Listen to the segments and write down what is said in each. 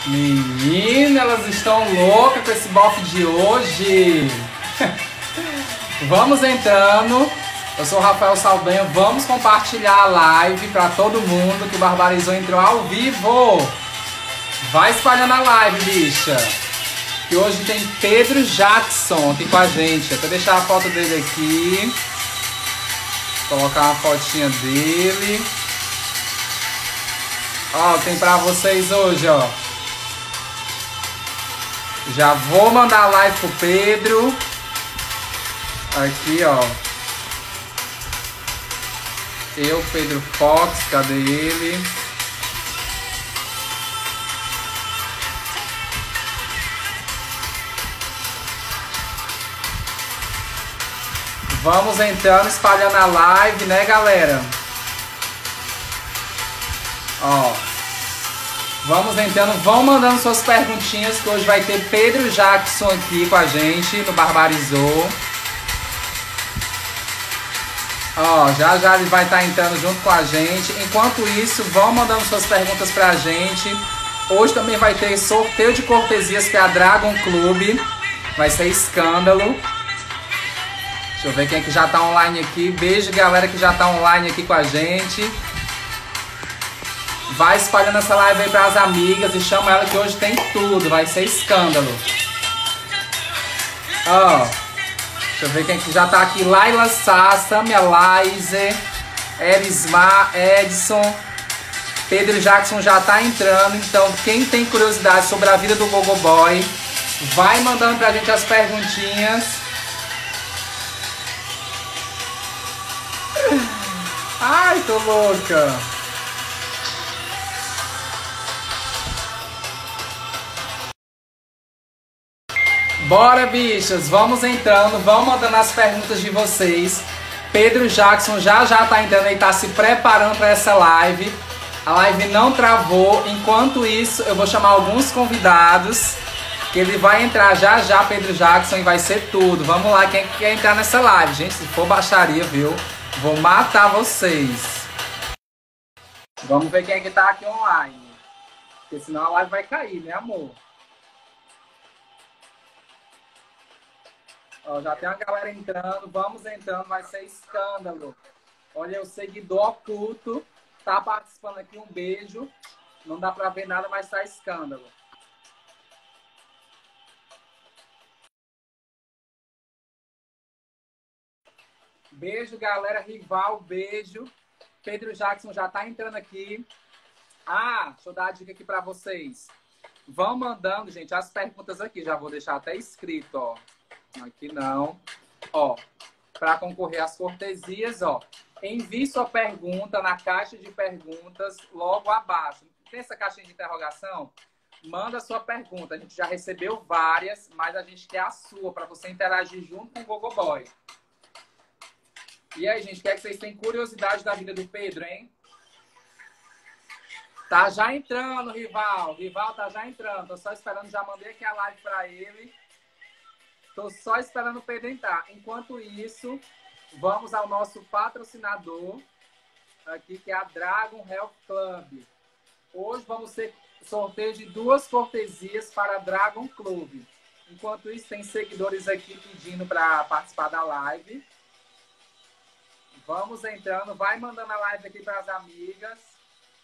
Menina, elas estão loucas com esse bofe de hoje. Vamos entrando. Eu sou o Rafael Saldanha. Vamos compartilhar a live para todo mundo que o Barbarizou entrou ao vivo. Vai espalhando a live, bicha. Que hoje tem Pedro Jackson aqui com a gente. Até deixar a foto dele aqui. Colocar uma fotinha dele. Ó, tem pra vocês hoje, ó. Já vou mandar a live pro Pedro. Aqui, ó. Eu, Pedro Fox, cadê ele? Vamos entrando, espalhando a live, né, galera? Ó. Vamos entrando, vão mandando suas perguntinhas, que hoje vai ter Pedro Jackson aqui com a gente no Barbarizou. Ó, já ele vai estar entrando junto com a gente. Enquanto isso, vão mandando suas perguntas pra gente. Hoje também vai ter sorteio de cortesias para a Dragon Club. Vai ser escândalo. Deixa eu ver quem é que já tá online aqui. Beijo, galera que já tá online aqui com a gente. Vai espalhando essa live aí pras amigas e chama ela que hoje tem tudo. Vai ser escândalo. Ó. Deixa eu ver quem que já tá aqui. Laila Sá, Samia Laiser, Erismar, Edson. Pedro Jackson já tá entrando. Então, quem tem curiosidade sobre a vida do Gogo Boy, vai mandando pra gente as perguntinhas. Ai, tô louca. Bora, bichas, vamos entrando, vão mandando as perguntas de vocês. Pedro Jackson já tá entrando e tá se preparando para essa live. A live não travou. Enquanto isso, eu vou chamar alguns convidados, que ele vai entrar já, Pedro Jackson, e vai ser tudo. Vamos lá, quem quer entrar nessa live? Gente, se for baixaria, viu? Vou matar vocês. Vamos ver quem é que tá aqui online. Porque senão a live vai cair, né, amor? Ó, já tem uma galera entrando, vamos entrando, vai ser escândalo. Olha, o seguidor oculto tá participando aqui, um beijo. Não dá pra ver nada, mas tá escândalo. Beijo, galera, rival, beijo. Pedro Jackson já tá entrando aqui. Ah, deixa eu dar a dica aqui pra vocês. Vão mandando, gente, as perguntas aqui, já vou deixar até escrito, ó. Aqui não. Ó, para concorrer às cortesias, ó, envie sua pergunta na caixa de perguntas logo abaixo. Tem essa caixinha de interrogação? Manda sua pergunta. A gente já recebeu várias, mas a gente quer a sua para você interagir junto com o Gogo Boy. E aí, gente, quer que vocês tenham curiosidade da vida do Pedro, hein? Tá já entrando, rival. Rival tá já entrando. Tô só esperando, já mandei aqui a live para ele. Tô só esperando o Pedro entrar. Enquanto isso, vamos ao nosso patrocinador aqui, que é a Dragon Health Club. Hoje vamos ter sorteio de 2 cortesias para a Dragon Club. Enquanto isso, tem seguidores aqui pedindo para participar da live. Vamos entrando. Vai mandando a live aqui para as amigas.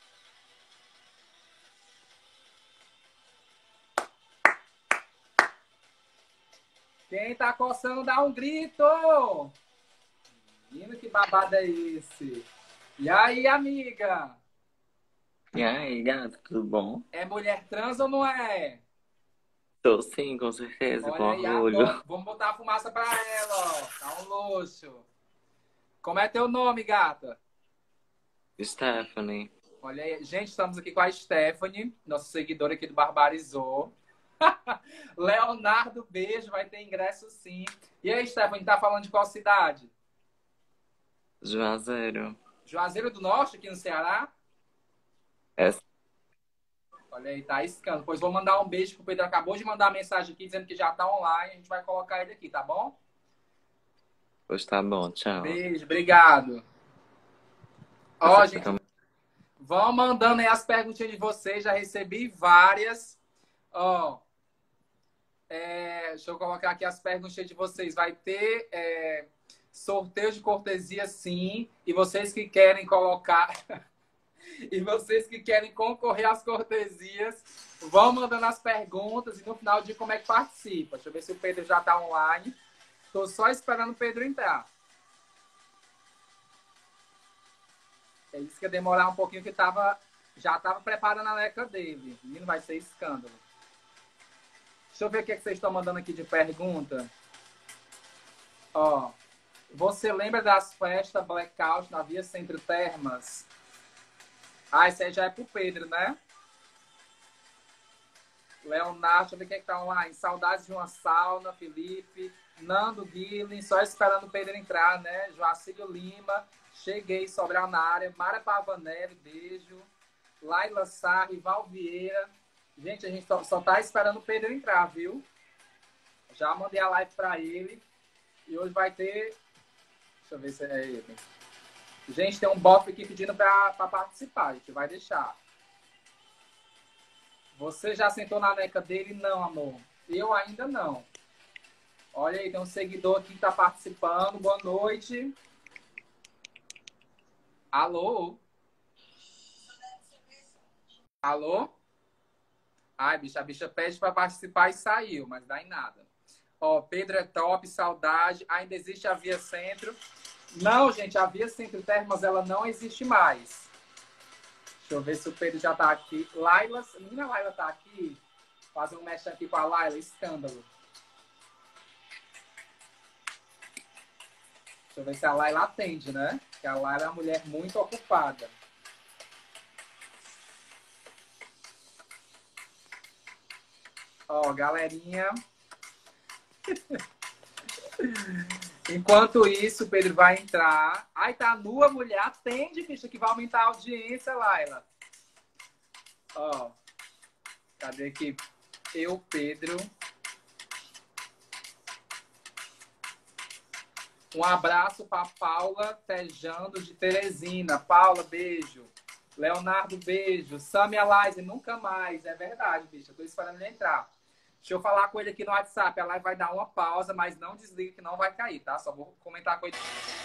Quem tá coçando, dá um grito! Menino, que babado é esse? E aí, amiga? E aí, gata, tudo bom? É mulher trans ou não é? Tô sim, com certeza, com Olha aí, orgulho. adoro. Vamos botar a fumaça pra ela, ó. Tá um luxo. Como é teu nome, gata? Stephanie. Olha aí. Gente, estamos aqui com a Stephanie, nossa seguidora aqui do Barbarizou. Leonardo, beijo, vai ter ingresso sim. E aí, Stephanie, tá falando de qual cidade? Juazeiro. Juazeiro do Norte, aqui no Ceará? É, Olha aí, tá iscando. Pois vou mandar um beijo pro Pedro. Acabou de mandar uma mensagem aqui dizendo que já tá online. A gente vai colocar ele aqui, tá bom? pois tá bom, tchau. Beijo, obrigado. Ó, Você gente, também. vão mandando aí as perguntinhas de vocês. Já recebi várias. Ó, deixa eu colocar aqui as perguntas de vocês. Vai ter sorteio de cortesia, sim. E vocês que querem colocar... E vocês que querem concorrer às cortesias, vão mandando as perguntas e no final de como é que participa. Deixa eu ver se o Pedro já está online. Estou só esperando o Pedro entrar. Ele disse que ia demorar um pouquinho, que já estava preparando a leca dele. Menino, vai ser escândalo. Deixa eu ver o que vocês estão mandando aqui de pergunta. Ó, você lembra das festas blackout na Via Centro Termas? Ah, esse aí já é pro Pedro, né? Leonardo, deixa eu ver quem é que tá online. Saudades de uma sauna, Felipe. Nando Guilherme, só esperando o Pedro entrar, né? Joacílio Lima, cheguei, Sobral na área. Mara Pavanelli, beijo. Laila Sarri, Val Vieira. Gente, a gente só tá esperando o Pedro entrar, viu? Já mandei a live pra ele. E hoje vai ter... Deixa eu ver se é ele. Gente, tem um bot aqui pedindo pra participar. A gente vai deixar. Você já sentou na neca dele? Não, amor. Eu ainda não. Olha aí, tem um seguidor aqui que tá participando. Boa noite. Alô? Alô? Ai, bicha, a bicha pede pra participar e saiu, mas dá em nada. Ó, Pedro é top, saudade. Ainda existe a Via Centro. Não, gente, a Via Centro Termas, ela não existe mais. Deixa eu ver se o Pedro já tá aqui. Laila, menina Laila tá aqui. Fazer um mexe aqui com a Laila, escândalo. Deixa eu ver se a Laila atende, né? Porque a Laila é uma mulher muito ocupada. Ó, galerinha. Enquanto isso, o Pedro vai entrar. Ai, tá nua, mulher. Atende, bicha, que vai aumentar a audiência, Laila. Ó, cadê aqui? Eu, Pedro. Um abraço para Paula Tejando de Teresina. Paula, beijo. Leonardo, beijo. Samia Live, nunca mais. É verdade, bicho. Eu tô esperando ele entrar. Deixa eu falar com ele aqui no WhatsApp. A live vai dar uma pausa, mas não desliga que não vai cair, tá? Só vou comentar com ele.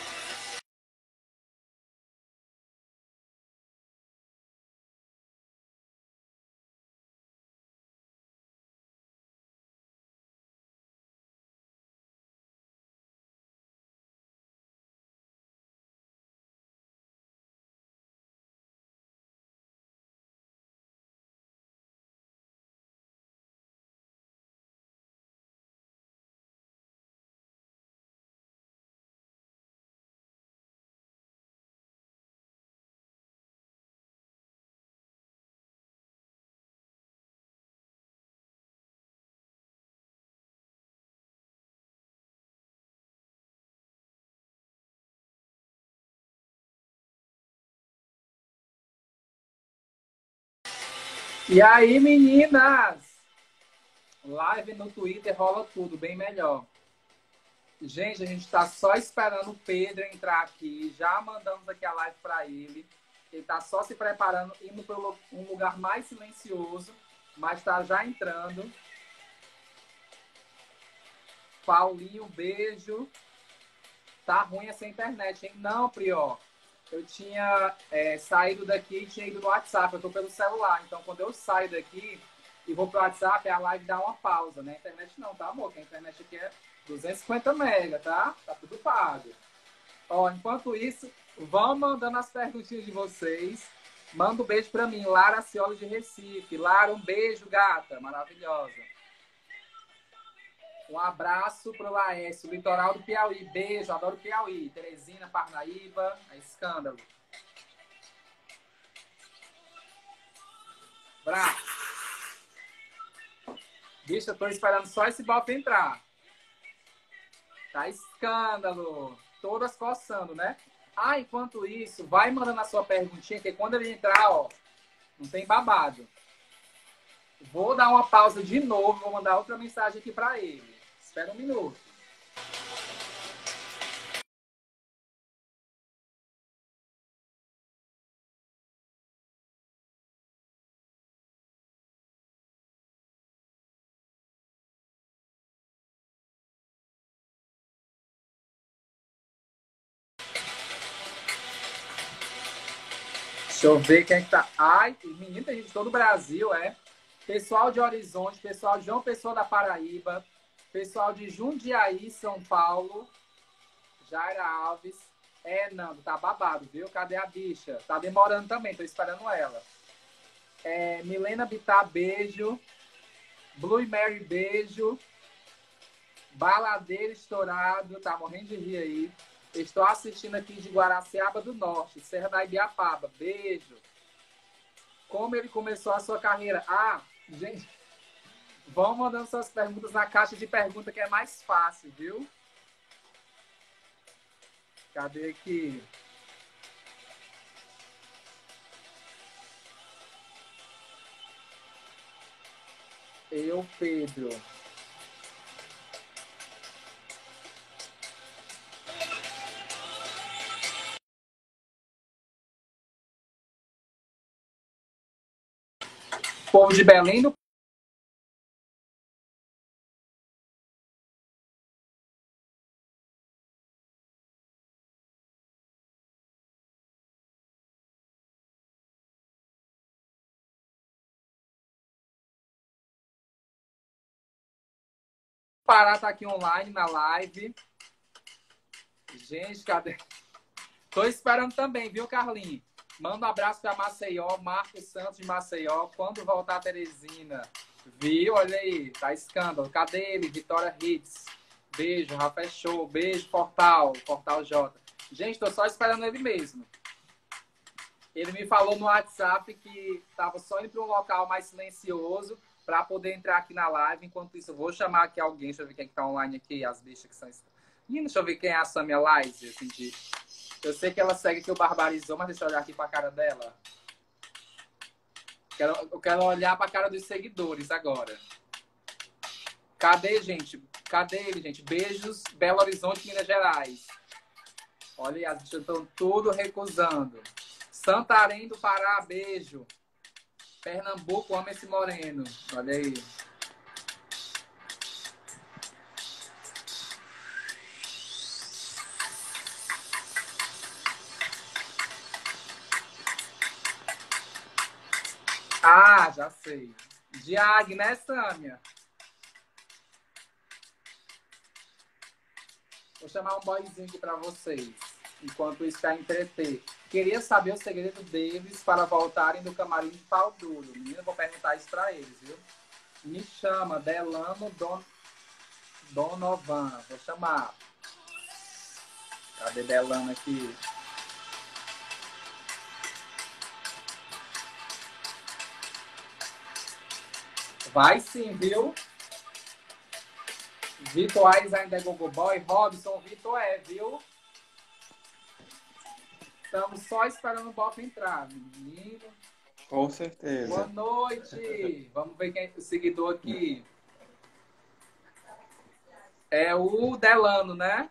E aí, meninas? Live no Twitter rola tudo, bem melhor. Gente, a gente tá só esperando o Pedro entrar aqui. Já mandamos aqui a live para ele. Ele tá só se preparando, indo para um lugar mais silencioso, mas tá já entrando. Paulinho, beijo. Tá ruim essa internet, hein? Não, Prió. Eu tinha saído daqui e tinha ido no WhatsApp. Eu tô pelo celular. Então, quando eu saio daqui e vou pro WhatsApp, a live dá uma pausa, né? A internet não, tá, amor? Porque a internet aqui é 250 mega, tá? Tá tudo pago. Ó, enquanto isso, vão mandando as perguntinhas de vocês. Manda um beijo pra mim, Lara Ciolo de Recife. Lara, um beijo, gata. Maravilhosa. Um abraço pro Laércio, litoral do Piauí. Beijo, adoro Piauí. Teresina, Parnaíba, é escândalo. Bravo. Bicho, eu tô esperando só esse balde entrar. Tá escândalo. Todas coçando, né? Ah, enquanto isso, vai mandando a sua perguntinha, que quando ele entrar, ó, não tem babado. Vou dar uma pausa de novo, vou mandar outra mensagem aqui pra ele. Espera um minuto. Deixa eu ver quem é que tá. Ai, menina, tem gente de todo o Brasil, é. Pessoal de Horizonte, pessoal de João Pessoa da Paraíba, pessoal de Jundiaí, São Paulo, Jaira Alves. É, Nando, tá babado, viu? Cadê a bicha? Tá demorando também, tô esperando ela. É, Milena Bittar, beijo. Blue Mary, beijo. Baladeiro Estourado, tá morrendo de rir aí. Estou assistindo aqui de Guaraciaba do Norte, Serra da Ibiapaba. Beijo. Como ele começou a sua carreira? Ah, gente, vão mandando suas perguntas na caixa de pergunta que é mais fácil, viu? Cadê aqui? Eu, Pedro. Povo de Belém do Pará tá aqui online na live. Gente, cadê? Tô esperando também, viu, Carlinhos? Manda um abraço para Maceió, Marcos Santos de Maceió. Quando voltar a Teresina, viu? Olha aí, tá escândalo. Cadê ele? Vitória Hits. Beijo, Rafa Show. Beijo, Portal J. Gente, tô só esperando ele mesmo. Ele me falou no WhatsApp que tava só indo para um local mais silencioso para poder entrar aqui na live. Enquanto isso, eu vou chamar aqui alguém. Deixa eu ver quem é que tá online aqui, as bichas que são... Menina, deixa eu ver quem é a Samia Lize. Assim, eu sei que ela segue aqui o Barbarizou, mas deixa eu olhar aqui pra cara dela. Eu quero olhar pra cara dos seguidores agora. Cadê, gente? Cadê ele, gente? Beijos, Belo Horizonte, Minas Gerais. Olha, as bichas estão tudo recusando. Santarém do Pará, beijo. Pernambuco, ama esse moreno. Olha aí. Ah, já sei. Diag, né, Sâmia? Vou chamar um boyzinho aqui pra vocês. Enquanto isso vai entreter. Queria saber o segredo deles para voltarem do camarim de pau duro. Menina, vou perguntar isso pra eles, viu? Me chama, Delano Donovan. Vou chamar. Cadê Delano aqui? Vai sim, viu? Vitor Aires ainda é Gogo Boy. Robson, Vitor viu? Estamos só esperando o Bob entrar, menino. Com Boa certeza. noite. Vamos ver quem é o seguidor aqui. É o Delano, né?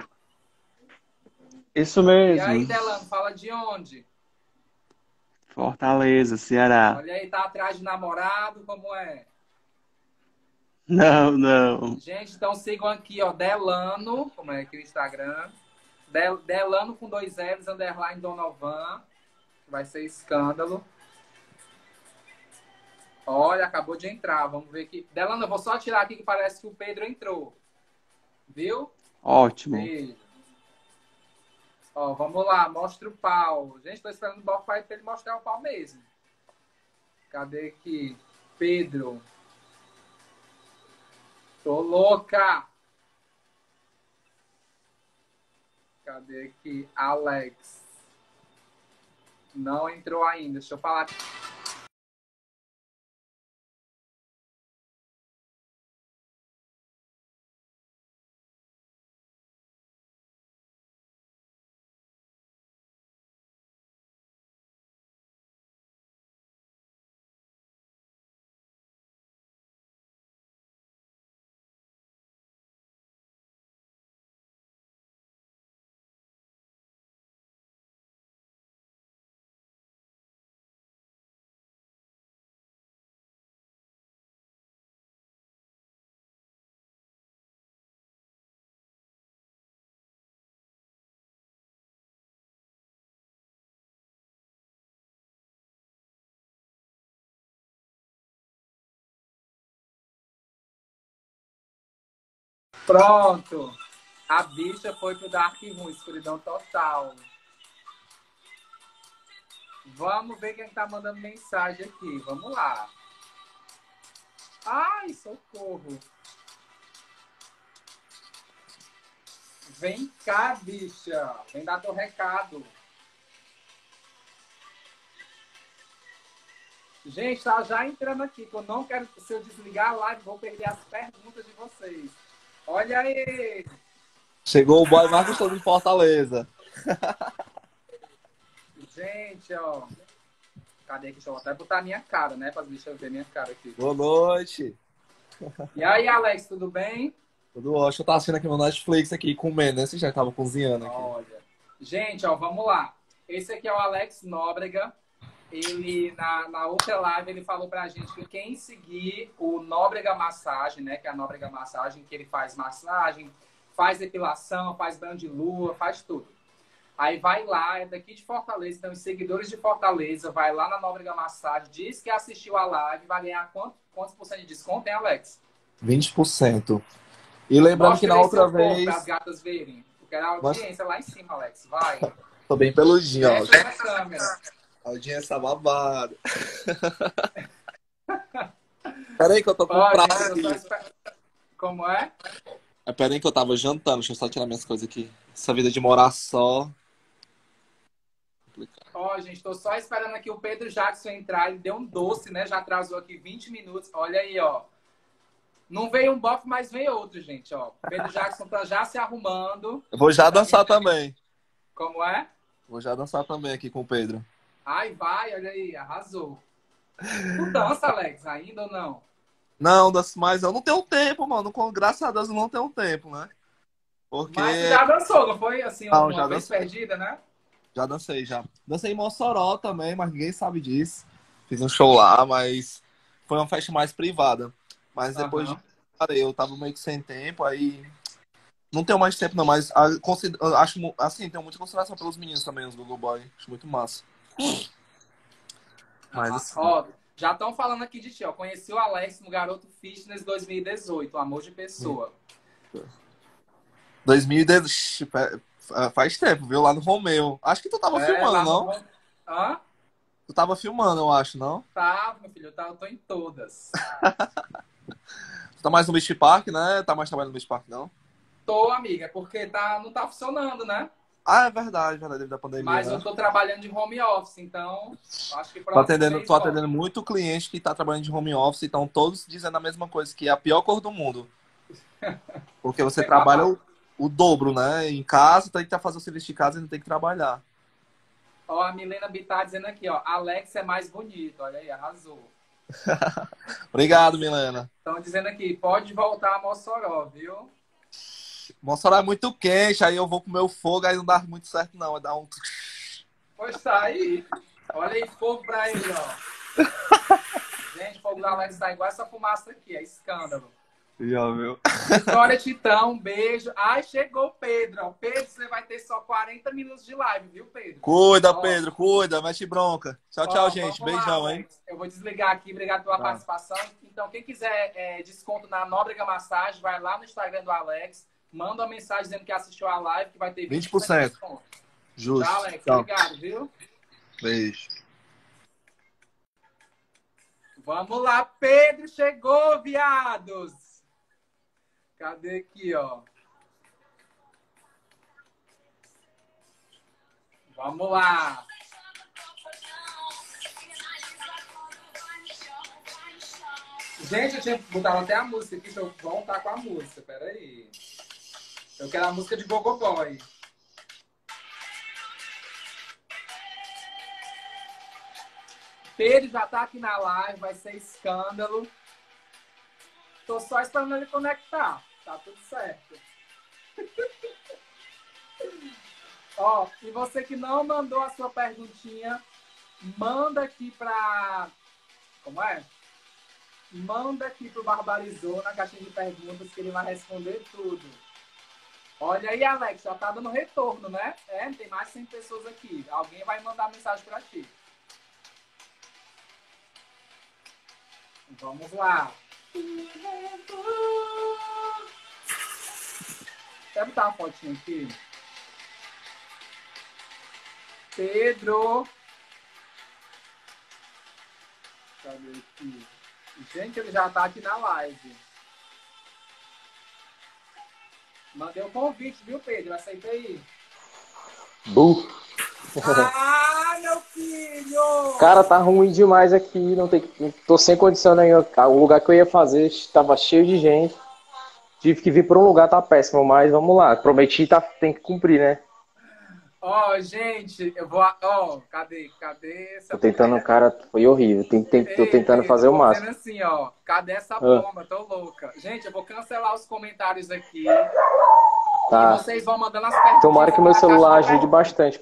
Isso E aí, mesmo. Delano, fala de onde? Fortaleza, Ceará. Olha aí, tá atrás de namorado, como é? Não, não. Gente, então sigam aqui, ó, Delano, como é aqui o Instagram? Delano com 2 L's, underline Donovan. Vai ser escândalo. Olha, acabou de entrar. Vamos ver aqui. Delano, eu vou só tirar aqui que parece que o Pedro entrou. Viu? Ótimo. Beijo. Ó, vamos lá, mostra o pau. Gente, tô esperando o Bob para ele mostrar o pau mesmo. Cadê aqui? Pedro. Tô louca. Cadê aqui? Alex. Não entrou ainda. Deixa eu falar aqui. Pronto. A bicha foi pro Dark Room, escuridão total. Vamos ver quem tá mandando mensagem aqui. Vamos lá. Ai, socorro. Vem cá, bicha. Vem dar teu recado. Gente, tá já entrando aqui, que eu não quero, se eu desligar a live, vou perder as perguntas de vocês. Olha aí. Chegou o boy mais gostoso de Fortaleza. Gente, ó. Cadê aqui? Deixa eu até botar a minha cara, né? Para as bichas verem minha cara aqui. Boa noite. E aí, Alex, tudo bem? Tudo ótimo. Eu tava assistindo aqui no Netflix aqui, comendo, né? Você já tava cozinhando aqui. Olha. Gente, ó, vamos lá. Esse aqui é o Alex Nóbrega. Ele, na outra live, ele falou pra gente que quem seguir o Nóbrega Massagem, né? Que é a Nóbrega Massagem, que ele faz massagem, faz depilação, faz banho de lua, faz tudo. Aí vai lá, é daqui de Fortaleza, então os seguidores de Fortaleza, vai lá na Nóbrega Massagem, diz que assistiu a live, vai ganhar quantos por cento de desconto, hein, Alex? 20%. E lembrando Mostra que na aí outra seu corpo vez... para as gatas verem. Eu quero a audiência lá em cima, Alex. Vai. Tô bem peludinho, ó. Fecha essa câmera. Audiência babada. Peraí que eu tô com Ó, prato gente, eu aqui. só espero- Como é? Peraí que eu tava jantando. Deixa eu só tirar minhas coisas aqui. Essa vida de morar só... complicado. Ó, gente, tô só esperando aqui o Pedro Jackson entrar. Ele deu um doce, né? Já atrasou aqui 20 minutos. Olha aí, ó. Não veio um bofe, mas veio outro, gente, ó. Pedro Jackson tá já se arrumando. Eu vou já dançar também. Como é? Vou já dançar também aqui com o Pedro. Ai, vai, olha aí, arrasou. Tu dança, Alex, ainda ou não? Não, mas eu não tenho tempo, mano. Graças a Deus eu não tenho tempo, né? Porque... Mas tu já dançou, não foi? Assim, Não, uma já vez dancei. perdida, né? Já dancei, já. Dancei em Mossoró também, mas ninguém sabe disso. Fiz um show lá, mas foi uma festa mais privada. Mas depois Aham. eu tava meio que sem tempo, aí não tenho mais tempo não, mas eu acho, assim, tenho muita consideração pelos meninos também, os Google Boy. Acho muito massa. Mas assim, Ó, já estão falando aqui de ti, ó. Conheci o Alex no Garoto Fitness 2018, um amor de pessoa. 2010, faz tempo, viu? Lá no Romeu. Acho que tu tava lá filmando, não? no... Hã? Tu tava filmando, eu acho, não? Tá, meu filho, eu tô em todas. Tu tá mais no Beach Park, né? Tá mais trabalhando no Beach Park, não? Tô, amiga, porque não tá funcionando, né? Ah, é verdade, devido à pandemia, Mas né? eu tô trabalhando de home office, então acho que Tô próximo atendendo, mês tô atendendo muito cliente que tá trabalhando de home office, então todos dizendo a mesma coisa, que é a pior cor do mundo. Porque você trabalha o dobro, né? Em casa, tem que fazer o serviço de casa e não tem que trabalhar. Ó, a Milena Bittar dizendo aqui, ó, Alex é mais bonito. Olha aí, arrasou. Obrigado, Milena. Estão dizendo aqui, pode voltar a Mossoró, viu? Mossoró é muito quente, aí eu vou com o meu fogo, aí não dá muito certo, não. Vai dar um... Pois tá aí. Olha aí, fogo pra ele, ó. Gente, o fogo da Alex tá igual essa fumaça aqui, é escândalo. Já viu? Vitória Titão, um beijo. Ai, chegou o Pedro, ó. Pedro, você vai ter só 40 minutos de live, viu, Pedro? Cuida, Ó, Pedro, cuida, mete bronca. Tchau, tchau, ó, gente. vamos lá, Beijão, hein? Alex. Eu vou desligar aqui, obrigado pela participação. Então, quem quiser desconto na Nóbrega Massagem, vai lá no Instagram do Alex, manda uma mensagem dizendo que assistiu a live, que vai ter 20% de desconto. Justo. Tchau, Alex. Tchau. Obrigado, viu? Beijo. Vamos lá, Pedro chegou, viados! Cadê aqui, ó? Vamos lá! Gente, eu tinha botado até a música aqui, deixa eu voltar com a música, peraí. Eu quero a música de Gogo Boy. Pedro já tá aqui na live, vai ser escândalo. Tô só esperando ele conectar. Tá tudo certo. Ó, e você que não mandou a sua perguntinha, manda aqui pra... Como é? Manda aqui pro Barbarizou na caixinha de perguntas que ele vai responder tudo. Olha aí, Alex, já tá dando retorno, né? É, tem mais de 100 pessoas aqui. Alguém vai mandar mensagem pra ti. Vamos lá. Quer botar uma fotinha aqui? Pedro. Cadê aqui? Gente, ele já tá aqui na live. Mandei um convite, viu, Pedro? Aceita aí. Ah, meu filho! Cara, tá ruim demais aqui. Não tem... Tô sem condição nenhuma. O lugar que eu ia fazer estava cheio de gente. Tive que vir para um lugar, tá péssimo, mas vamos lá. Prometi, tem que cumprir, né? Ó, gente, eu vou. Ó, cadê essa. Tô tentando, mulher? cara, foi horrível. Tô tentando fazer o máximo. Assim, ó, cadê essa bomba? Tô louca. Gente, eu vou cancelar os comentários aqui. Tá. E vocês vão mandando as perguntas. Tomara que meu celular ajude bastante.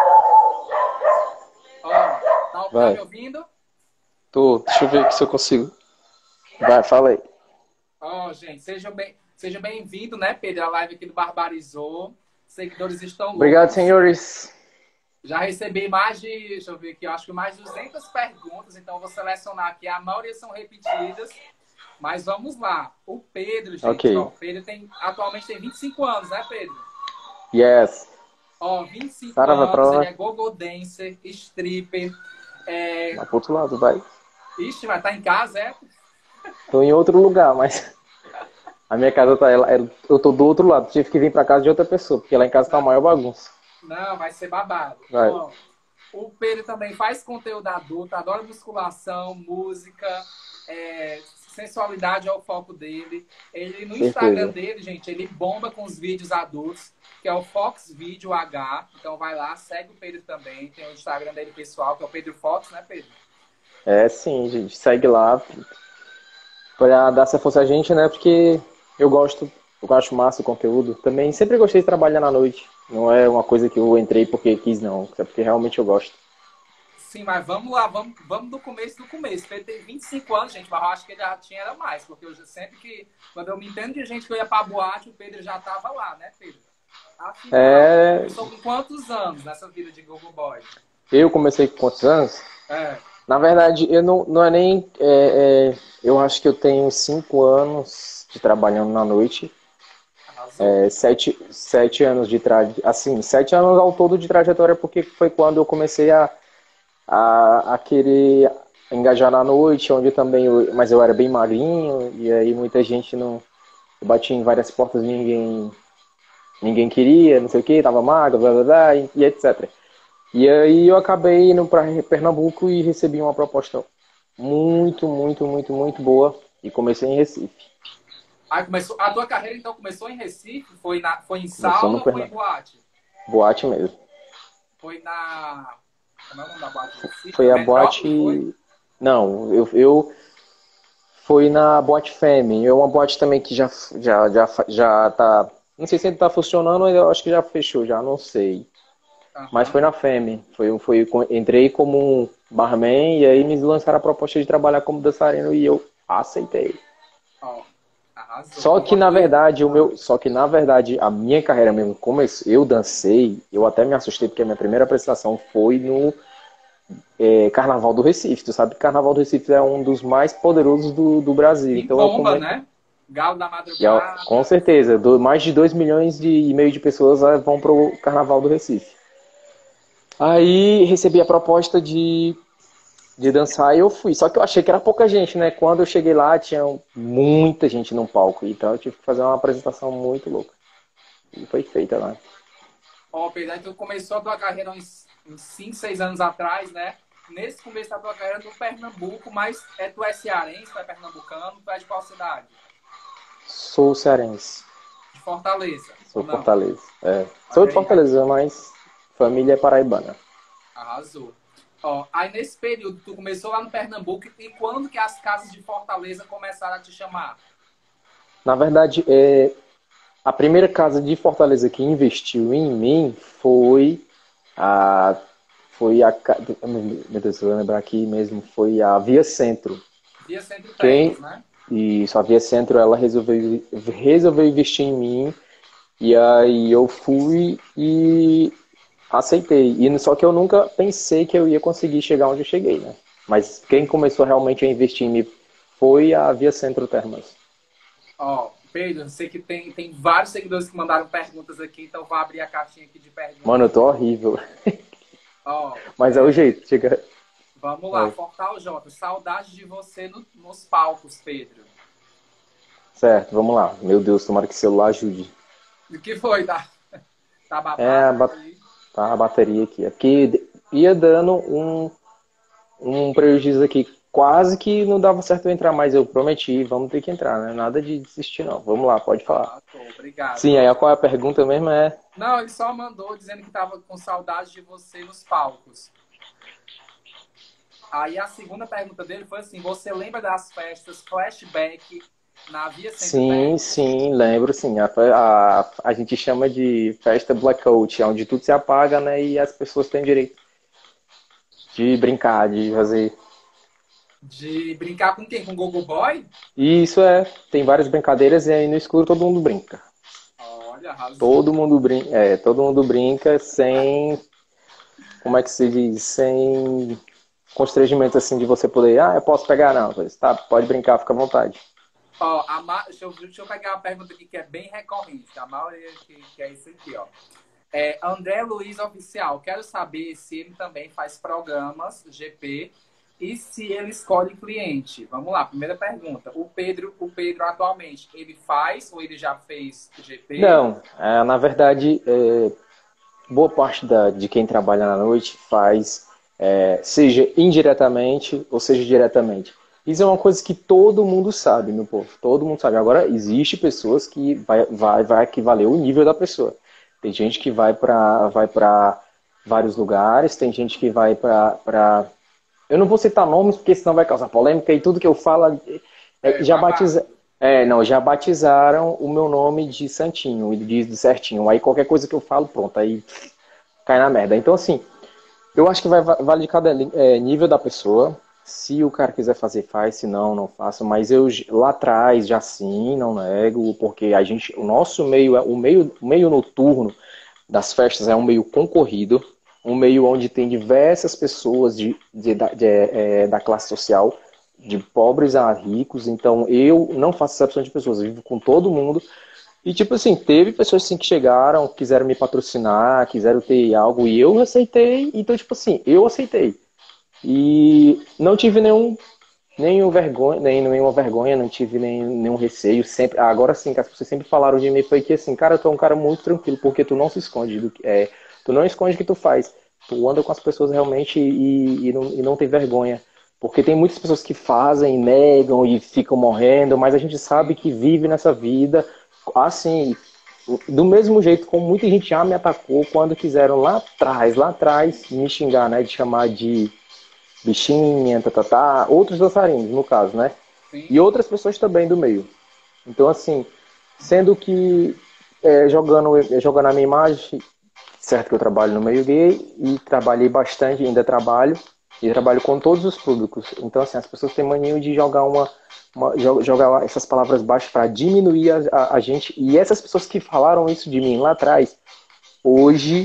Ó, tá me ouvindo? Tô, deixa eu ver aqui se eu consigo. Vai, fala aí. Ó, gente, seja bem-vindo, né, Pedro? A live aqui do Barbarizou. Seguidores estão loucos. Obrigado, senhores. Já recebi mais de, deixa eu ver aqui, eu acho que mais de 200 perguntas, então eu vou selecionar aqui. A maioria são repetidas, mas vamos lá. O Pedro, gente, okay. Ó, o Pedro atualmente tem 25 anos, né, Pedro? Yes. Ó, 25 Cara, anos, ele é gogo dancer, stripper. Vai pro outro lado, vai. Ixi, mas tá em casa, é? Tô em outro lugar, mas... A minha casa tá... Eu tô do outro lado. Tive que vir pra casa de outra pessoa, porque lá em casa tá a maior bagunça. Não, vai ser babado. Vai. Ó, o Pedro também faz conteúdo adulto, adora musculação, música, sensualidade é o foco dele. Ele no Instagram dele, gente, ele bomba com os vídeos adultos, que é o Fox Video H. Então vai lá, segue o Pedro também. Tem o Instagram dele pessoal, que é o Pedro Fox, né, Pedro? É, sim, gente. Segue lá pra dar essa força a gente, né? Porque eu acho massa o conteúdo. Também sempre gostei de trabalhar na noite. Não é uma coisa que eu entrei porque quis, não. É porque realmente eu gosto. Sim, mas vamos lá, vamos do começo. Pedro tem 25 anos, gente, mas eu acho que ele já tinha mais, porque eu sempre que, quando eu me entendo de gente que eu ia pra boate, o Pedro já tava lá, né, Pedro? Afinal, começou com quantos anos nessa vida de Google Boy? Eu comecei com quantos anos? Na verdade, eu não é nem... eu acho que eu tenho 5 anos de trabalhando na noite. 7 anos de trajetória. Assim, 7 anos ao todo de trajetória, porque foi quando eu comecei a querer engajar na noite, onde também mas eu era bem magrinho, e aí muita gente não... Eu bati em várias portas e ninguém queria, não sei o que, tava magro, blá blá blá, e etc. E aí eu acabei indo para Pernambuco e recebi uma proposta muito, muito, muito, muito boa, e comecei em Recife. A tua carreira, então, começou em Recife? Foi em sauna ou foi em boate? Boate mesmo. Foi na... Como é o nome da boate de Recife? Foi a boate... Foi? Não, eu... Foi na Boate Femme. É uma boate também que já tá... Não sei se ainda tá funcionando, eu acho que já fechou, já não sei. Mas foi na Femme. Entrei como um barman e aí me lançaram a proposta de trabalhar como dançarino e eu aceitei. Só que na verdade a minha carreira mesmo começou, eu dancei, eu até me assustei porque a minha primeira apresentação foi no Carnaval do Recife. Tu sabe que o Carnaval do Recife é um dos mais poderosos do Brasil. E então bomba, né? Galo da madrugada. Com certeza, mais de 2,5 milhões de pessoas vão pro Carnaval do Recife. Aí recebi a proposta de dançar e eu fui. Só que eu achei que era pouca gente, né? Quando eu cheguei lá, tinha muita gente no palco. Então eu tive que fazer uma apresentação muito louca. E foi feita lá. Ó, Pedro, tu começou a tua carreira uns 5, 6 anos atrás, né? Nesse começo da tua carreira no Pernambuco, mas tu é cearense, tu é pernambucano, tu é de qual cidade? Sou cearense. De Fortaleza? Sou de Fortaleza, Sou de Fortaleza, mas família é paraibana. Arrasou. Ó, aí nesse período, tu começou lá no Pernambuco e quando que as casas de Fortaleza começaram a te chamar? Na verdade, a primeira casa de Fortaleza que investiu em mim foi meu Deus, eu vou lembrar aqui mesmo, foi a Via Centro. Via Centro Terras, né? Isso, a Via Centro, ela resolveu investir em mim, e aí eu fui e aceitei. Só que eu nunca pensei que eu ia conseguir chegar onde eu cheguei, né? Mas quem começou realmente a investir em mim foi a Via Centro Termas. Ó, Pedro, eu sei que tem vários seguidores que mandaram perguntas aqui, então vou abrir a caixinha aqui de perguntas. Mano, eu tô horrível. Ó, Mas é o jeito, chega. vamos lá, Vai. Fortal J. Saudade de você nos palcos, Pedro. Certo, vamos lá. Meu Deus, tomara que o celular ajude. O que foi? Tá babado É, aí? tá a bateria aqui. É porque ia dando um prejuízo aqui. Quase que não dava certo eu entrar, mas eu prometi, vamos ter que entrar, né? Nada de desistir, não. Vamos lá, pode falar. Ah, tô, obrigado. Sim, aí qual é a pergunta mesmo é... Não, ele só mandou dizendo que tava com saudade de você nos palcos. Aí a segunda pergunta dele foi assim, você lembra das festas flashback na Via Sim, Centro-Sé? sim, lembro, sim. A gente chama de festa blackout, onde tudo se apaga, né? E as pessoas têm direito de brincar, de fazer... De brincar com quem? Com o Gogo Boy? E isso tem várias brincadeiras e aí no escuro todo mundo brinca. Olha, arrasou. Todo mundo brinca sem, como é que se diz, sem constrangimento assim de você poder, eu posso pegar não, tá, pode brincar, fica à vontade. Ó, deixa eu pegar uma pergunta aqui que é bem recorrente, a maioria que é isso aqui, ó. André Luiz Oficial, quero saber se ele também faz programas GP e se ele escolhe cliente. Vamos lá, primeira pergunta. O Pedro atualmente, ele faz ou ele já fez GP? Não, na verdade, boa parte de quem trabalha na noite faz, seja indiretamente ou seja diretamente. Isso é uma coisa que todo mundo sabe, meu povo. Todo mundo sabe. Agora, existe pessoas que vai equivaler o nível da pessoa. Tem gente que vai para vários lugares, tem gente que vai para... Eu não vou citar nomes, porque senão vai causar polêmica e tudo que eu falo... já batizaram o meu nome de Santinho, e de certinho. Aí qualquer coisa que eu falo, pronto, aí cai na merda. Então, assim, eu acho que vale de cada nível da pessoa. Se o cara quiser fazer, faz. Se não, não faça. Mas eu lá atrás, já sim, não nego, porque o nosso meio, o meio noturno das festas é um meio concorrido, um meio onde tem diversas pessoas da classe social, de pobres a ricos. Então eu não faço exceção de pessoas, eu vivo com todo mundo. E tipo assim, teve pessoas assim que chegaram, quiseram me patrocinar, quiseram ter algo e eu aceitei. Então tipo assim, eu aceitei. E não tive nenhuma vergonha, não tive nenhum receio. Sempre, agora sim, que as pessoas sempre falaram de mim foi que assim, cara, tu é um cara muito tranquilo, porque tu não se esconde tu não esconde o que tu faz. Tu anda com as pessoas realmente e não tem vergonha. Porque tem muitas pessoas que fazem, negam e ficam morrendo, mas a gente sabe que vive nessa vida assim, do mesmo jeito como muita gente já me atacou quando quiseram lá atrás me xingar, né, de chamar de bichinha, outros dançarinos, no caso, né? Sim. E outras pessoas também do meio. Então, assim, sendo que jogando a minha imagem, certo que eu trabalho no meio gay e trabalhei bastante, ainda trabalho, e trabalho com todos os públicos. Então, assim, as pessoas têm mania de jogar jogar essas palavras baixas para diminuir a gente. E essas pessoas que falaram isso de mim lá atrás, hoje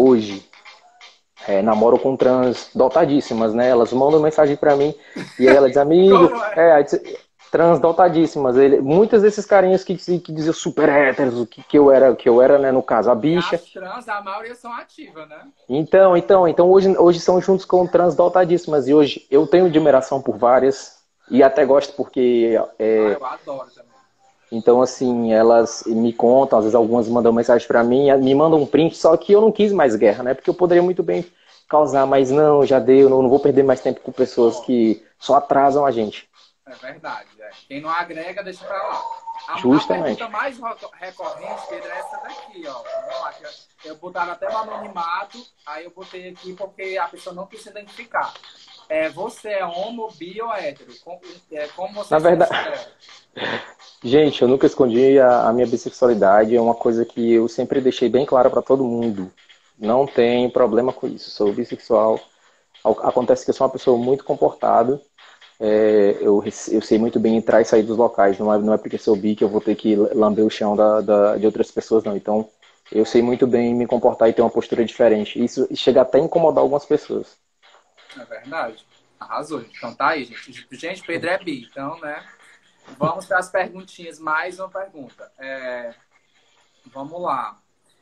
namoram com trans dotadíssimas, né? Elas mandam mensagem pra mim e aí ela diz, amigo, trans dotadíssimas. Muitas desses carinhas que diziam super héteros, que eu era, né, no caso, a bicha. As trans, a maioria são ativas, né? Então hoje são juntos com trans dotadíssimas. E hoje eu tenho admiração por várias e até gosto porque... eu adoro também. Então, assim, elas me contam, às vezes algumas mandam mensagem pra mim, me mandam um print, só que eu não quis mais guerra, né? Porque eu poderia muito bem causar, mas não, já deu, não vou perder mais tempo com pessoas que só atrasam a gente. É verdade, Quem não agrega, deixa pra lá. Justamente. A pergunta mais recorrente, Pedro, é essa daqui, ó. Vamos lá, eu botava até no anonimato, aí eu botei aqui porque a pessoa não quis se identificar. Você é homo, bi ou hétero? Como você Na verdade, gente, eu nunca escondi a minha bissexualidade, é uma coisa que eu sempre deixei bem clara para todo mundo. Não tem problema com isso, sou bissexual. Acontece que eu sou uma pessoa muito comportada, eu sei muito bem entrar e sair dos locais, não é porque sou bi que eu vou ter que lamber o chão de outras pessoas, não. Então, eu sei muito bem me comportar e ter uma postura diferente. Isso chega até a incomodar algumas pessoas. É verdade. Arrasou. Então tá aí, gente. Gente, Pedro é bi, então, né? Vamos para as perguntinhas. Mais uma pergunta. Vamos lá.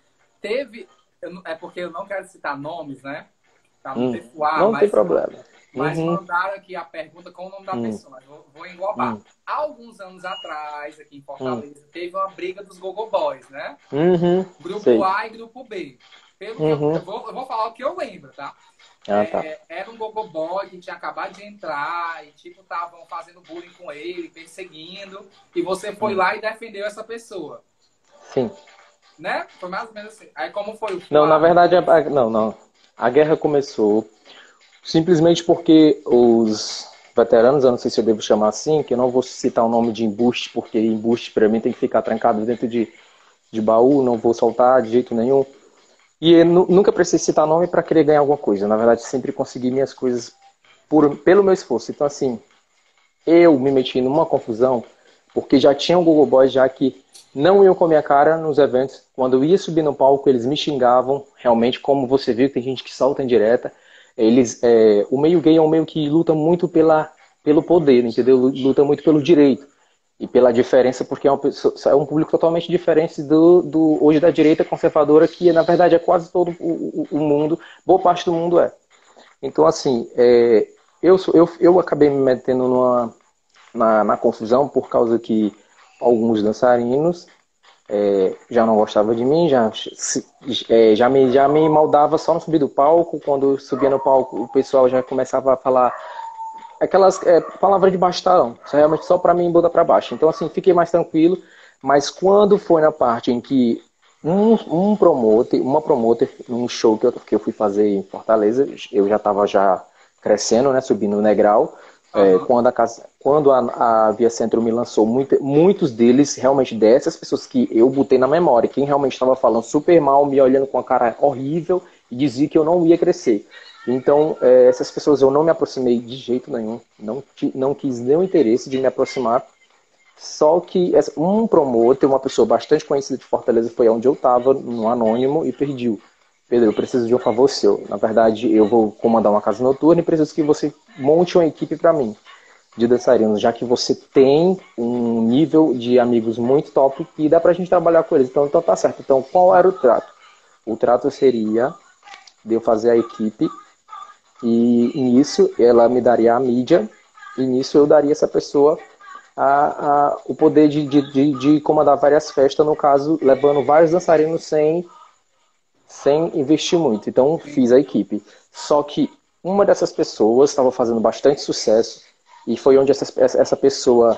É porque eu não quero citar nomes, né? Pra não ter fuar, Não tem problema. Mas mandaram aqui a pergunta com o nome da pessoa. Mas vou englobar. Há alguns anos atrás, aqui em Fortaleza, teve uma briga dos Gogo Boys, né? Grupo A e Grupo B. Eu vou falar o que eu lembro, tá? Tá. Era um Gogo Boy que tinha acabado de entrar e, tipo, estavam fazendo bullying com ele, perseguindo. E você foi lá e defendeu essa pessoa. Sim. Né? Foi mais ou menos assim. Aí como foi o Não, na verdade, não. A guerra começou simplesmente porque os veteranos, eu não sei se eu devo chamar assim, que eu não vou citar o nome de embuste, porque embuste para mim tem que ficar trancado dentro de baú, não vou soltar de jeito nenhum. E eu nunca precisei citar nome para querer ganhar alguma coisa. Na verdade, sempre consegui minhas coisas pelo meu esforço. Então, assim, eu me meti numa confusão, porque já tinha um Gogo Boys já que não iam com a minha cara nos eventos. Quando eu ia subir no palco, eles me xingavam. Realmente, como você viu, tem gente que solta em direta. O meio gay é um meio que luta muito pelo poder, entendeu? Luta muito pelo direito. E pela diferença, porque é um público totalmente diferente hoje da direita conservadora, que na verdade é quase todo o mundo, boa parte do mundo é. Então, assim, eu acabei me metendo na confusão por causa que alguns dançarinos já não gostavam de mim, já me maldava só no subir do palco. Quando eu subia no palco, o pessoal já começava a falar aquelas palavras de bastarão, realmente só para mim botar para baixo. Então, assim, fiquei mais tranquilo. Mas quando foi na parte em que uma promoter, num show que eu fui fazer em Fortaleza, eu já estava crescendo, né, subindo no degrau. Quando a Via Centro me lançou, muitos deles, realmente dessas pessoas que eu botei na memória, quem realmente estava falando super mal, me olhando com a cara horrível e dizia que eu não ia crescer. Então, essas pessoas eu não me aproximei de jeito nenhum, não quis nenhum interesse de me aproximar. Só que um promotor, uma pessoa bastante conhecida de Fortaleza, foi onde eu estava, no anônimo, e pediu: Pedro, eu preciso de um favor seu. Na verdade, eu vou comandar uma casa noturna e preciso que você monte uma equipe para mim, de dançarinos, já que você tem um nível de amigos muito top e dá pra gente trabalhar com eles. Então tá certo. Então, qual era o trato? O trato seria de eu fazer a equipe e nisso ela me daria a mídia e nisso eu daria essa pessoa o poder de comandar várias festas, no caso, levando vários dançarinos sem investir muito. Então, fiz a equipe. Só que uma dessas pessoas estava fazendo bastante sucesso e foi onde essa pessoa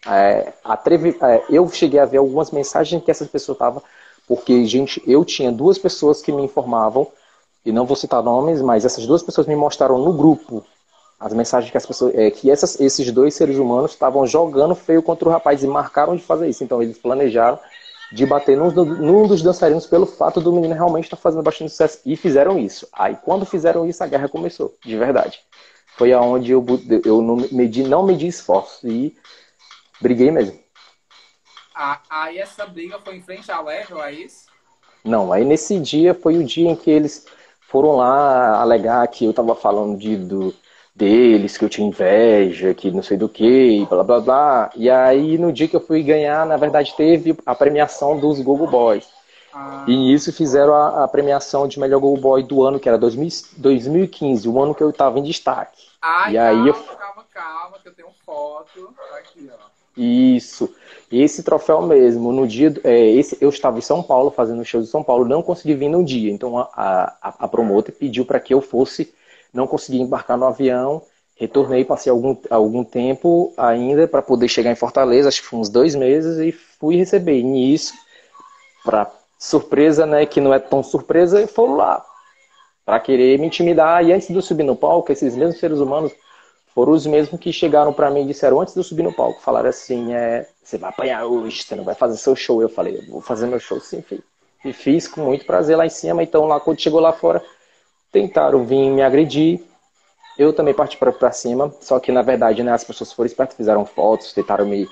eu cheguei a ver algumas mensagens que essa pessoa estava, porque, gente, eu tinha duas pessoas que me informavam, e não vou citar nomes, mas essas duas pessoas me mostraram no grupo as mensagens que as pessoas, esses dois seres humanos estavam jogando feio contra o rapaz e marcaram de fazer isso. Então eles planejaram de bater num dos dançarinos pelo fato do menino realmente estar fazendo bastante sucesso, e fizeram isso. Aí quando fizeram isso, a guerra começou, de verdade. Foi aonde eu não medi esforço e briguei mesmo. Aí essa briga foi em frente à Level, é isso? Não, aí nesse dia foi o dia em que eles foram lá alegar que eu tava falando deles, que eu tinha inveja, que não sei do que, blá blá blá. E aí no dia que eu fui ganhar, na verdade teve a premiação dos Gogo Boys. E nisso fizeram a premiação de melhor Gogo Boy do ano, que era 2015, o ano que eu tava em destaque. Calma, que eu tenho foto. Aqui, ó. Isso. Esse troféu mesmo, no dia... eu estava em São Paulo, fazendo show de São Paulo, não consegui vir no dia. Então a promotora pediu para que eu fosse, não consegui embarcar no avião, retornei, passei algum tempo ainda para poder chegar em Fortaleza, acho que foi uns 2 meses, e fui receber. E nisso, para surpresa, né, que não é tão surpresa, foram lá para querer me intimidar. E antes de eu subir no palco, esses mesmos seres humanos foram os mesmos que chegaram para mim e disseram, antes de eu subir no palco, falaram assim, você vai apanhar hoje, você não vai fazer seu show. Eu falei, eu vou fazer meu show sim, filho. E fiz com muito prazer lá em cima. Então lá, quando chegou lá fora, tentaram vir me agredir. Eu também parti para cima, só que na verdade, né, as pessoas foram espertas, fizeram fotos, tentaram me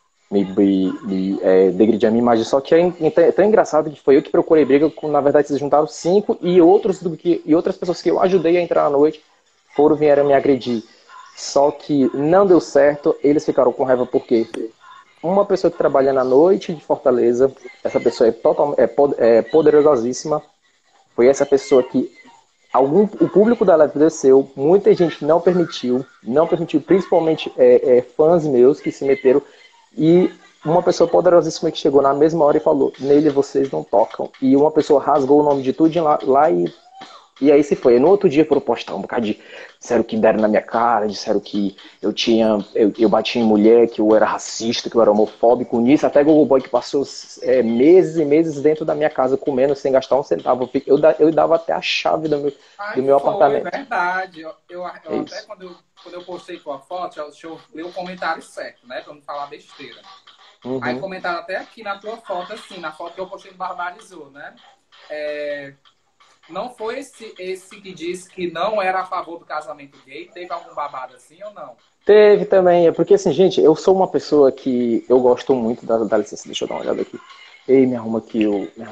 degredir a minha imagem. Só que é tão engraçado que foi eu que procurei briga, na verdade se juntaram 5 e outras pessoas que eu ajudei a entrar à noite vieram me agredir. Só que não deu certo, eles ficaram com raiva porque uma pessoa que trabalha na noite de Fortaleza. Essa pessoa é poderosíssima. Foi essa pessoa que o público da live desceu, muita gente não permitiu, principalmente fãs meus que se meteram, e uma pessoa poderosíssima que chegou na mesma hora e falou, nele vocês não tocam. E uma pessoa rasgou o nome de tudo lá e aí se foi. No outro dia foram postar um bocado de... Disseram que deram na minha cara, disseram que eu bati em mulher, que eu era racista, que eu era homofóbico nisso. Até Google Boy que passou meses e meses dentro da minha casa comendo sem gastar um centavo. Eu dava até a chave do meu apartamento. É verdade. Eu até quando eu postei tua foto, deixa eu ler o comentário certo, né? Pra não falar besteira. Uhum. Aí comentaram até aqui na tua foto, assim, na foto que eu postei no Barbarizou, né? Não foi esse que disse que não era a favor do casamento gay? Teve algum babado assim ou não? Teve também, porque assim, gente, eu sou uma pessoa que eu gosto muito da licença, deixa eu dar uma olhada aqui. Ei, me arruma aqui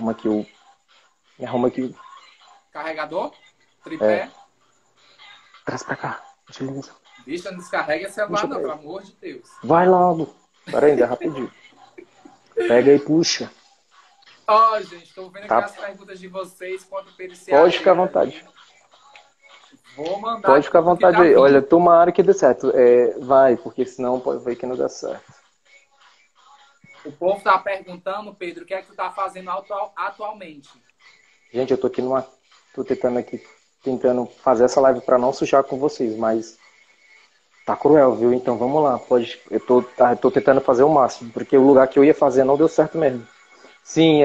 o... Carregador? Tripé? Traz pra cá, utiliza. Bicha, não descarrega esse celular não, pelo amor de Deus. Vai logo. Pera aí, rapidinho. Pega e puxa. Gente, tô vendo aqui as perguntas de vocês quanto periciar. Pode ficar à vontade. Vou mandar. Pode ficar à vontade aí. Olha, tomara que dê certo. Vai, porque senão pode ver que não dá certo. O povo tá perguntando, Pedro, o que é que tu tá fazendo atualmente? Gente, eu tô aqui tô tentando fazer essa live pra não sujar com vocês, mas tá cruel, viu? Então vamos lá. Eu tô tentando fazer o máximo, porque o lugar que eu ia fazer não deu certo mesmo. Sim,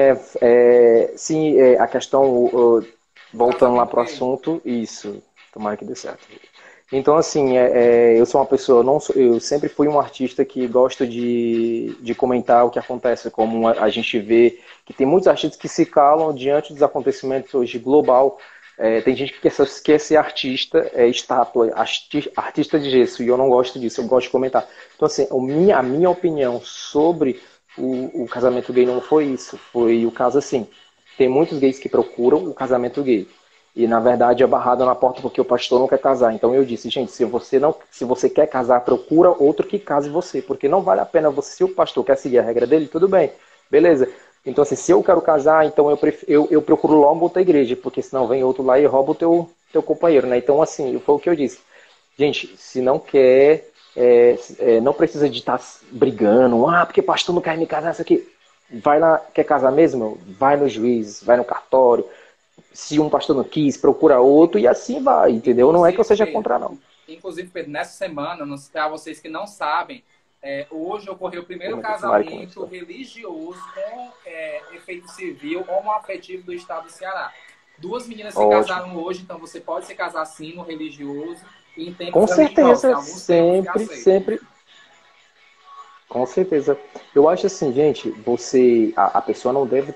a questão, voltando lá pro assunto, isso, tomara que dê certo. Então, assim, eu sou uma pessoa, eu sempre fui um artista que gosta de comentar o que acontece, como a gente vê que tem muitos artistas que se calam diante dos acontecimentos hoje global. Tem gente que quer ser artista, estátua, artista de gesso, e eu não gosto disso, eu gosto de comentar. Então, assim, a minha opinião sobre o casamento gay não foi isso, foi o caso assim, tem muitos gays que procuram o casamento gay, e na verdade é barrado na porta porque o pastor não quer casar. Então eu disse, gente, se você quer casar, procura outro que case você, porque não vale a pena se o pastor quer seguir a regra dele, tudo bem, beleza. Então assim, se eu quero casar, então eu procuro logo outra igreja, porque senão vem outro lá e rouba o teu companheiro, né? Então assim, foi o que eu disse, gente, se não quer... não precisa de estar brigando, porque pastor não quer me casar, isso aqui. Vai lá, quer casar mesmo? Vai no juiz, vai no cartório. Se um pastor não quis, procura outro e assim vai, entendeu? Não é que eu seja contra, não. Inclusive, Pedro, nessa semana, não sei para vocês que não sabem, hoje ocorreu o primeiro casamento religioso com efeito civil homoafetivo do estado do Ceará. 2 meninas se casaram hoje, então você pode se casar sim no religioso. Com certeza, sempre. Com certeza. Eu acho assim, gente, a pessoa não deve...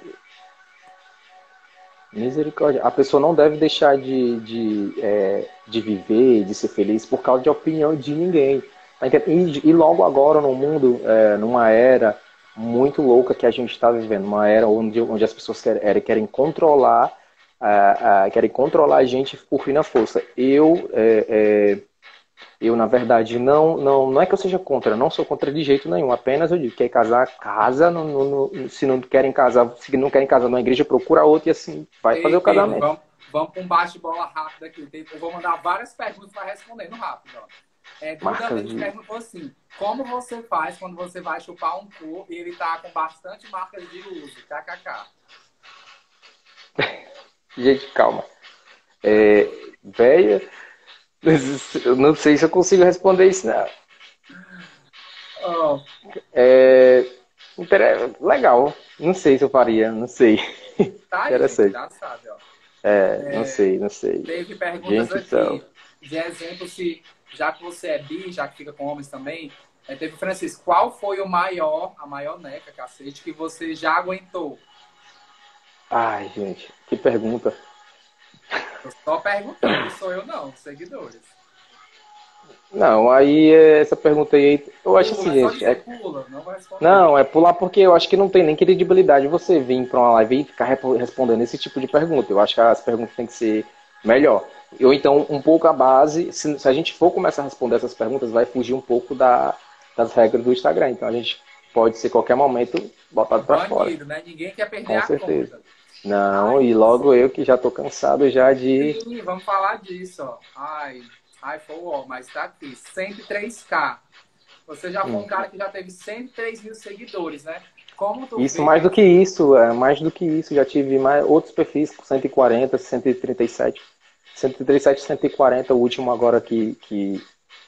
Misericórdia. A pessoa não deve deixar de viver, de ser feliz por causa de opinião de ninguém. E logo agora no mundo, numa era muito louca que a gente está vivendo, uma era onde as pessoas querem controlar a gente por fim na força. Eu, na verdade, não é que eu seja contra, não sou contra de jeito nenhum, apenas eu digo, quer casar, casa, se não querem casar numa igreja, procura outra e assim, vai fazer o casamento. Vamos para um bate-bola rápido aqui, eu vou mandar várias perguntas para respondendo rápido. Duda me perguntou assim, como você faz quando você vai chupar um cu e ele tá com bastante marcas de uso, kkk? Gente, calma. Véia, eu não sei se eu consigo responder isso, não. Legal. Não sei se eu faria, não sei. Tá aí, já sabe, ó. Não sei. Teve perguntas gente, aqui, então... de exemplo, se, já que você é bi, já que fica com homens também, teve Francisco, qual foi a maior neca, cacete, que você já aguentou? Ai, gente, que pergunta. Eu só perguntando, não sou eu não, seguidores. Não, aí essa pergunta aí, eu acho assim, gente. Pula, não vai responder. Não, é pular porque eu acho que não tem nem credibilidade você vir para uma live e ficar respondendo esse tipo de pergunta. Eu acho que as perguntas têm que ser melhor. Ou então, um pouco a base, se a gente for começar a responder essas perguntas, vai fugir um pouco das regras do Instagram. Então a gente pode ser qualquer momento botado pra fora. Banido, né? Ninguém quer perder Com a certeza. conta. Não, Ai, e logo eu que já tô cansado já de... sim, vamos falar disso, ó. Ai, foi ó, mas tá aqui, 103K. Você já foi um cara que já teve 103 mil seguidores, né? Como tu Isso, vê, mais do que isso, mais do que isso. Já tive mais outros perfis com 140, 137. 137, 140, o último agora que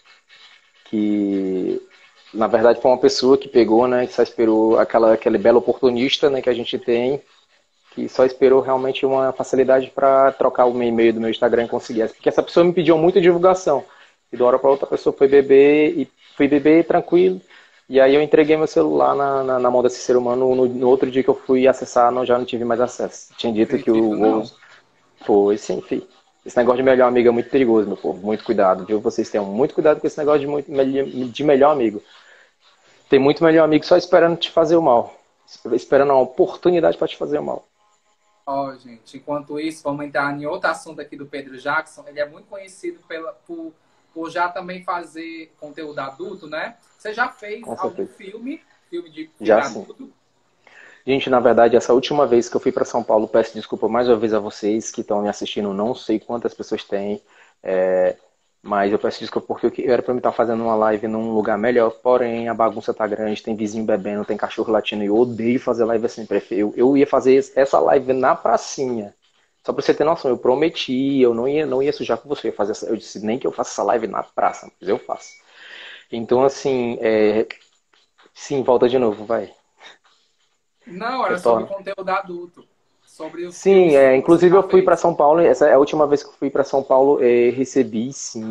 na verdade foi uma pessoa que pegou, né, que só esperou aquele belo oportunista, né, que a gente tem, que só esperou realmente uma facilidade para trocar o meu e-mail do meu Instagram e conseguir. Porque essa pessoa me pediu muita divulgação. E de uma hora para outra a pessoa foi beber, e fui beber tranquilo. E aí eu entreguei meu celular na mão desse ser humano. No outro dia que eu fui acessar, já não tive mais acesso. Tinha dito que Foi, sim, filho. Esse negócio de melhor amigo é muito perigoso, meu povo. Muito cuidado, viu? Vocês tenham muito cuidado com esse negócio de melhor amigo. Tem muito melhor amigo só esperando te fazer o mal. Esperando uma oportunidade para te fazer o mal. Ó, gente, enquanto isso, vamos entrar em outro assunto aqui do Pedro Jackson. Ele é muito conhecido por já também fazer conteúdo adulto, né? Você já fez algum filme de já, adulto? Sim. Gente, na verdade, essa última vez que eu fui para São Paulo, peço desculpa mais uma vez a vocês que estão me assistindo, não sei quantas pessoas têm, mas eu peço desculpa porque eu era para me estar fazendo uma live num lugar melhor, porém a bagunça tá grande, tem vizinho bebendo, tem cachorro latindo, e eu odeio fazer live assim, eu ia fazer essa live na pracinha. Só pra você ter noção, eu prometi, eu não ia sujar com você, eu disse nem que eu faça essa live na praça, mas eu faço. Então, assim, sim, volta de novo, vai. Não, era sobre conteúdo adulto. Sobre os sim, inclusive eu fui para São Paulo, essa é a última vez que eu fui para São Paulo, recebi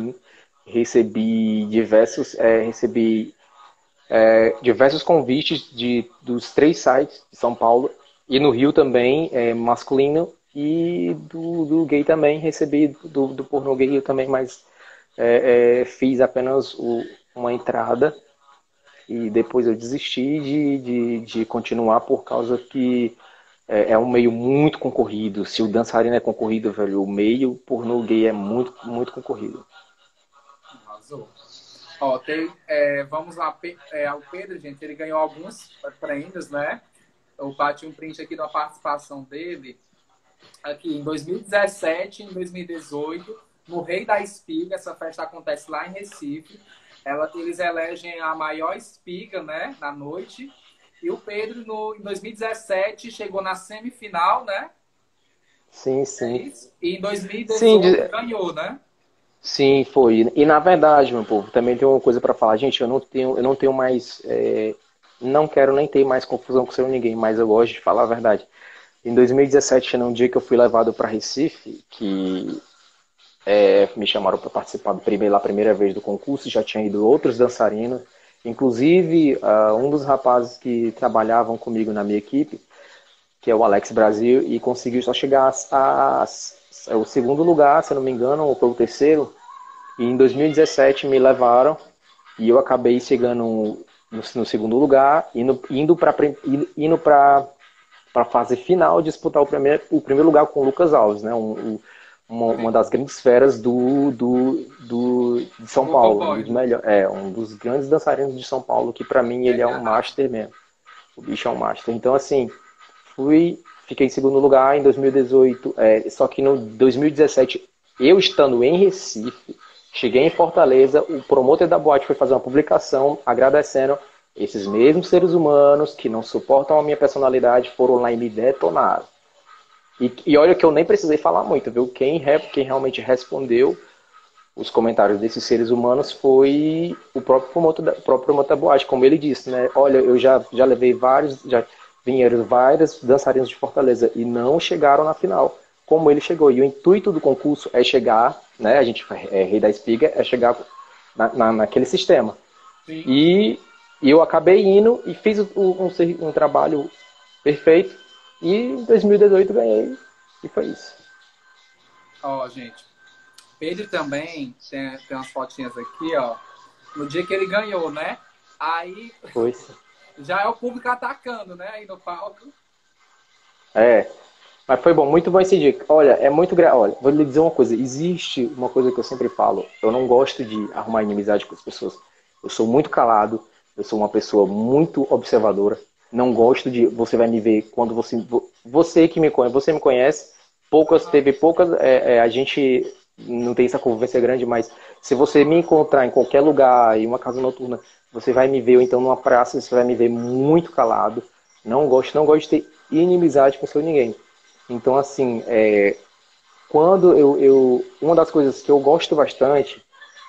diversos convites dos 3 sites de São Paulo, e no Rio também, masculino, e do gay também, recebi do pornô gay eu também, mas fiz apenas uma entrada e depois eu desisti de continuar por causa que é um meio muito concorrido. Se o dançarino é concorrido, velho, o meio pornô gay é muito, muito concorrido. Arrasou. Ó, vamos lá, o Pedro, gente, ele ganhou alguns prêmios, né? Eu bati um print aqui da participação dele. Aqui em 2017, em 2018, no Rei da Espiga, essa festa acontece lá em Recife. Eles elegem a maior espiga, né, na noite. E o Pedro, em 2017, chegou na semifinal, né? Sim, sim. E em 2018 ganhou, né? Sim, foi. E na verdade, meu povo, também tem uma coisa para falar. Gente, eu não tenho mais... não quero nem ter mais confusão com ninguém, mas eu gosto de falar a verdade. Em 2017, num dia que eu fui levado para Recife, que me chamaram para participar pela primeira vez do concurso, já tinha ido outros dançarinos, inclusive um dos rapazes que trabalhavam comigo na minha equipe, que é o Alex Brasil, e conseguiu só chegar ao segundo lugar, se não me engano, ou foi o terceiro, e em 2017 me levaram, e eu acabei chegando no segundo lugar, indo para a fase final, disputar o primeiro lugar com o Lucas Alves, né? Uma das grandes feras de São Paulo, um dos grandes dançarinos de São Paulo, que para mim ele é um master mesmo. O bicho é um master. Então, assim, fiquei em segundo lugar em 2018, só que no 2017, eu estando em Recife, cheguei em Fortaleza, o promotor da boate foi fazer uma publicação agradecendo esses mesmos seres humanos que não suportam a minha personalidade, foram lá e me detonaram. E olha que eu nem precisei falar muito, viu? Quem realmente respondeu os comentários desses seres humanos foi o próprio promotor da boate, como ele disse, né? Olha, eu já levei já vieram vários dançarinos de Fortaleza e não chegaram na final, como ele chegou. E o intuito do concurso é chegar, né? A gente Rei da Espiga, é chegar naquele sistema. Sim. E eu acabei indo e fiz um trabalho perfeito. E em 2018 ganhei. E foi isso. Ó, gente. Pedro também tem umas fotinhas aqui, ó. No dia que ele ganhou, né? Aí foi. Já é o público atacando, né? Aí no palco. Mas foi bom, muito bom esse dia. Olha, Olha, vou lhe dizer uma coisa. Existe uma coisa que eu sempre falo. Eu não gosto de arrumar inimizade com as pessoas. Eu sou muito calado. Eu sou uma pessoa muito observadora. Não gosto de... Você vai me ver quando você que me conhece, você me conhece. Teve poucas... a gente não tem essa convivência grande, mas se você me encontrar em qualquer lugar, em uma casa noturna, você vai me ver, ou então numa praça, você vai me ver muito calado. Não gosto de ter inimizade com ninguém. Então, assim, quando uma das coisas que eu gosto bastante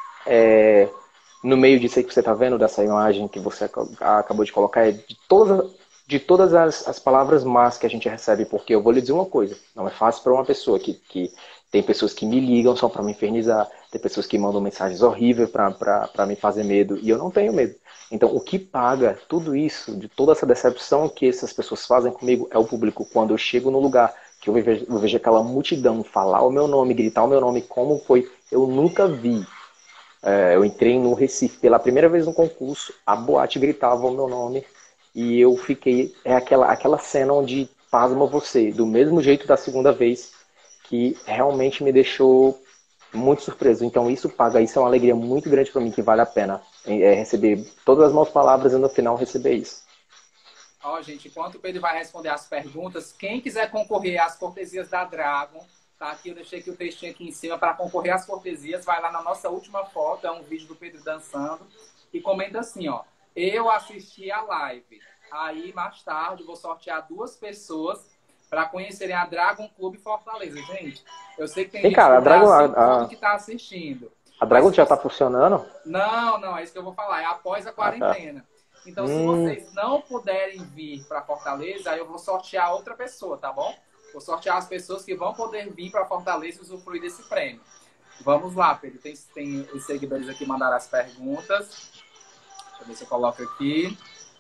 no meio disso aí que você está vendo, dessa imagem que você acabou de colocar, é de todas as palavras más que a gente recebe, porque eu vou lhe dizer uma coisa, não é fácil para uma pessoa que tem pessoas que me ligam só para me infernizar, tem pessoas que mandam mensagens horríveis para me fazer medo, e eu não tenho medo. Então, o que paga tudo isso, de toda essa decepção que essas pessoas fazem comigo, é o público. Quando eu chego no lugar, que eu vejo aquela multidão falar o meu nome, gritar o meu nome, como foi, eu nunca vi. Eu entrei no Recife pela primeira vez no concurso, a boate gritava o meu nome, e eu fiquei... aquela cena onde pasma você, do mesmo jeito da segunda vez, que realmente me deixou muito surpreso. Então isso é uma alegria muito grande para mim, que vale a pena receber todas as mãos palavras e no final receber isso. Ó, gente, enquanto o Pedro vai responder as perguntas, quem quiser concorrer às cortesias da Dragon, tá aqui, eu deixei aqui o textinho aqui em cima para concorrer às cortesias, vai lá na nossa última foto, é um vídeo do Pedro dançando, e comenta assim, ó, eu assisti a live, aí mais tarde vou sortear 2 pessoas para conhecerem a Dragon Clube Fortaleza. Gente, eu sei que tem gente cara, que tá assistindo. A Dragon já tá funcionando? Não, é isso que eu vou falar, é após a quarentena. Tá. Então, se vocês não puderem vir para Fortaleza, aí eu vou sortear outra pessoa, tá bom? Vou sortear as pessoas que vão poder vir para Fortaleza e usufruir desse prêmio. Vamos lá, Pedro. Tem os seguidores aqui mandaram as perguntas. Deixa eu ver se eu coloco aqui.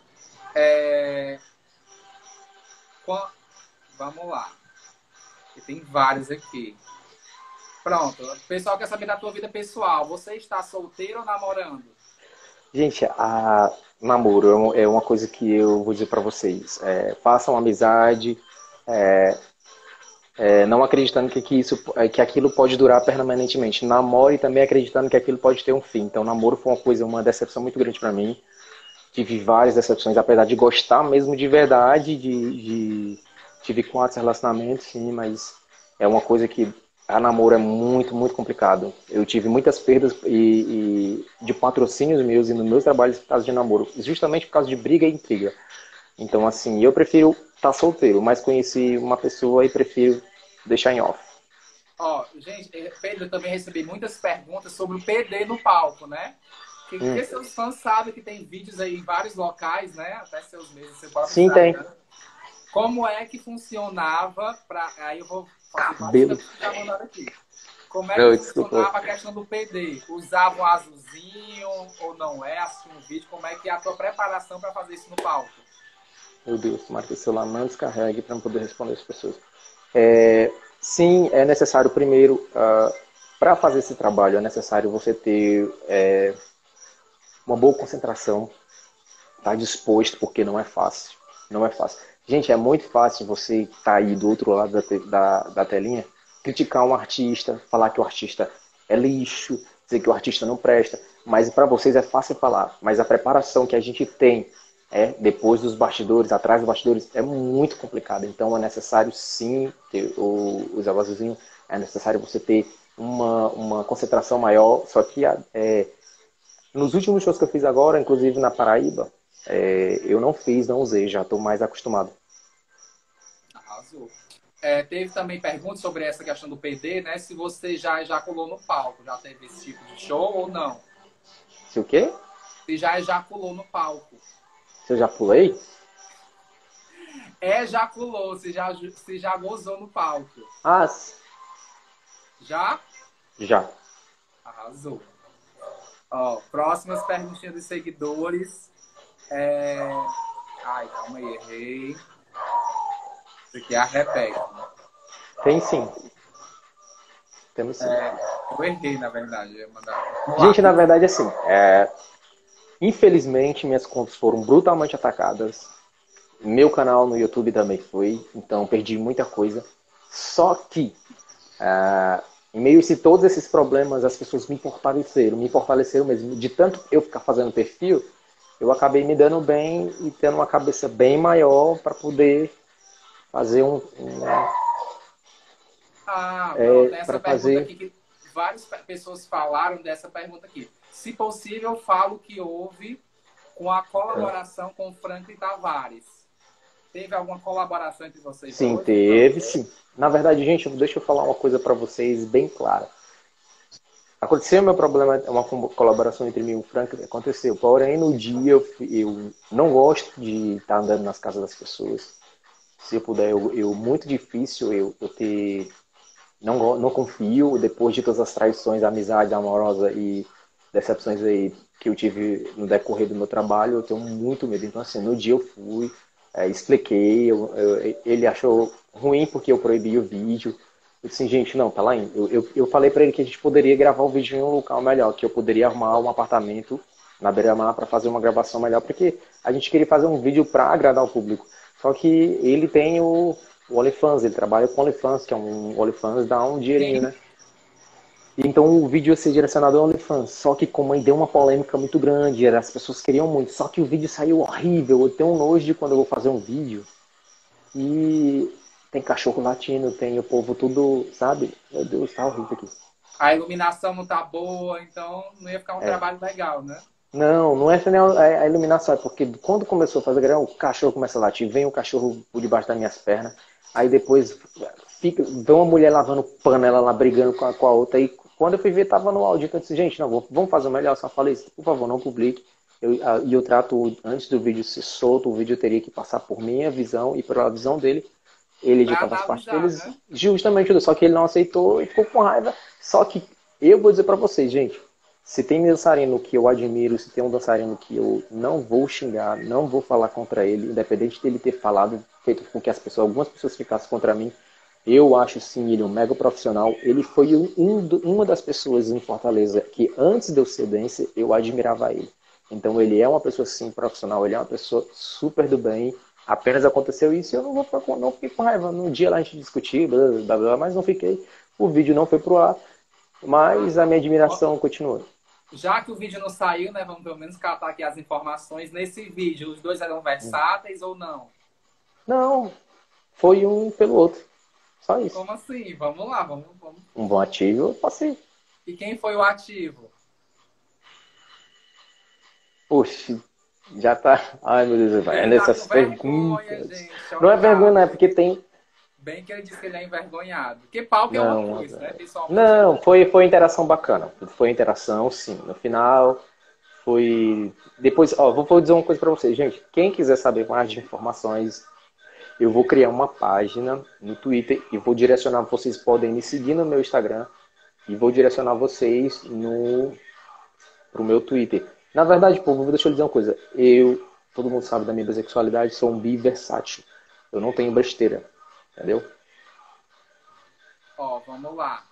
Vamos lá. E tem vários aqui. Pronto. O pessoal quer saber da tua vida pessoal. Você está solteiro ou namorando? Gente, namoro é uma coisa que eu vou dizer para vocês. Façam amizade, não acreditando que aquilo pode durar permanentemente. Namore também acreditando que aquilo pode ter um fim. Então, namoro foi uma decepção muito grande para mim. Tive várias decepções, apesar de gostar mesmo de verdade, tive 4 relacionamentos, sim, mas é uma coisa que a namoro é muito, muito complicado. Eu tive muitas perdas de patrocínios meus e nos meus trabalhos por causa de namoro, justamente por causa de briga e intriga. Então, assim, eu prefiro estar solteiro, mas conheci uma pessoa e prefiro deixar em off. Ó, gente, Pedro, eu também recebi muitas perguntas sobre o PD no palco, né? Porque seus fãs sabem que tem vídeos aí em vários locais, né? Até seus meses, você pode Sim, tem. Como é que funcionava aí eu vou fazer que já mandaram aqui. Como é que funcionava a questão do PD? Usava um azulzinho ou não é? Assistir um vídeo, como é que é a tua preparação para fazer isso no palco? Meu Deus, tomara que o celular não descarregue para não poder responder as pessoas. Sim, é necessário primeiro, para fazer esse trabalho, é necessário você ter uma boa concentração, estar disposto, porque não é fácil. Não é fácil. Gente, é muito fácil você estar aí do outro lado da telinha, criticar um artista, falar que o artista é lixo, dizer que o artista não presta, mas para vocês é fácil falar. Mas a preparação que a gente tem depois dos bastidores, atrás dos bastidores, é muito complicado. Então é necessário sim ter os azulzinhos, é necessário você ter uma concentração maior, só que nos últimos shows que eu fiz agora, inclusive na Paraíba, eu não usei, já estou mais acostumado. Arrasou. Teve também perguntas sobre essa questão do PD, né? Se você já ejaculou no palco, já teve esse tipo de show ou não? Se o quê? Se já ejaculou no palco. Se eu já pulei? Ejaculou, se já gozou no palco. Já? Já. Arrasou. Ó, próximas perguntinhas dos seguidores. Ai, calma aí, errei. Isso aqui é a Rebeca. Tem sim. Temos sim. Eu errei, na verdade. Gente, na verdade, assim, infelizmente, minhas contas foram brutalmente atacadas. Meu canal no YouTube também foi. Então, perdi muita coisa. Só que, em meio a todos esses problemas, as pessoas me fortaleceram mesmo. De tanto eu ficar fazendo perfil, eu acabei me dando bem e tendo uma cabeça bem maior para poder fazer Pronto, essa para pergunta fazer. aqui que várias pessoas falaram dessa pergunta aqui. Se possível, falo que houve com a colaboração com o Franklin Tavares. Teve alguma colaboração entre vocês Sim, dois? teve, sim. Na verdade, gente, deixa eu falar uma coisa para vocês bem clara. Aconteceu meu problema, uma colaboração entre mim e o Frank, aconteceu. Porém, no dia eu não gosto de estar andando nas casas das pessoas. Se eu puder, muito difícil eu ter, não confio, depois de todas as traições, amizade amorosa e decepções aí que eu tive no decorrer do meu trabalho, eu tenho muito medo. Então, assim, no dia eu fui, expliquei, ele achou ruim porque eu proibi o vídeo. Eu disse assim, gente, não, tá lá indo. Eu falei pra ele que a gente poderia gravar o vídeo em um local melhor, que eu poderia arrumar um apartamento na beira-mar para fazer uma gravação melhor, porque a gente queria fazer um vídeo para agradar o público. Só que ele tem o OnlyFans, ele trabalha com OnlyFans, que é um OnlyFans, dá um dinheirinho, Sim. né? Então o vídeo ia ser direcionado ao OnlyFans. Só que como aí deu uma polêmica muito grande, as pessoas queriam muito. Só que o vídeo saiu horrível. Eu tenho um nojo de quando eu vou fazer um vídeo e tem cachorro latindo, tem o povo tudo, sabe? Meu Deus, tá horrível aqui. A iluminação não tá boa, então não ia ficar um trabalho legal, né? Não é a iluminação, é porque quando começou a fazer grão, o cachorro começa a latir, vem o cachorro por debaixo das minhas pernas, aí depois vem uma mulher lavando panela lá, brigando com a outra, e quando eu fui ver, tava no áudio, então eu disse, gente, não, vamos fazer o melhor, só falei isso, por favor, não publique, e eu trato, antes do vídeo ser solto, o vídeo teria que passar por minha visão e pela visão dele, ele editava as partes deles, né? justamente, só que ele não aceitou e ficou com raiva, só que eu vou dizer pra vocês, gente, se tem dançarino que eu admiro, se tem um dançarino que eu não vou xingar, não vou falar contra ele, independente dele ter falado, feito com que algumas pessoas ficassem contra mim, eu acho sim ele um mega profissional. Ele foi uma das pessoas em Fortaleza que antes de eu ser dancer, eu admirava ele. Então ele é uma pessoa sim profissional, ele é uma pessoa super do bem. Apenas aconteceu isso e eu não fiquei com raiva. No dia lá a gente discutiu, blá, blá, blá, mas não fiquei. O vídeo não foi pro ar, mas a minha admiração continua. Já que o vídeo não saiu, né? Vamos pelo menos catar aqui as informações. Nesse vídeo, os dois eram versáteis ou não? Não, foi um pelo outro. Só isso. Como assim? Vamos lá, vamos. Um bom ativo, eu passei. E quem foi o ativo? Poxa, já tá. Ai, meu Deus, vai. É nessas perguntas. Não é vergonha, não, é porque tem. Bem que ele disse que ele é envergonhado. Porque pau que é uma coisa, né? Pessoalmente. Não, foi interação bacana. Foi interação, sim. No final, foi. Depois, vou dizer uma coisa pra vocês, gente. Quem quiser saber mais de informações, eu vou criar uma página no Twitter e vou direcionar. Vocês podem me seguir no meu Instagram e vou direcionar vocês pro meu Twitter. Na verdade, povo, deixa eu dizer uma coisa. Todo mundo sabe da minha bissexualidade, sou um bi versátil. Eu não tenho besteira. Entendeu? Vamos lá.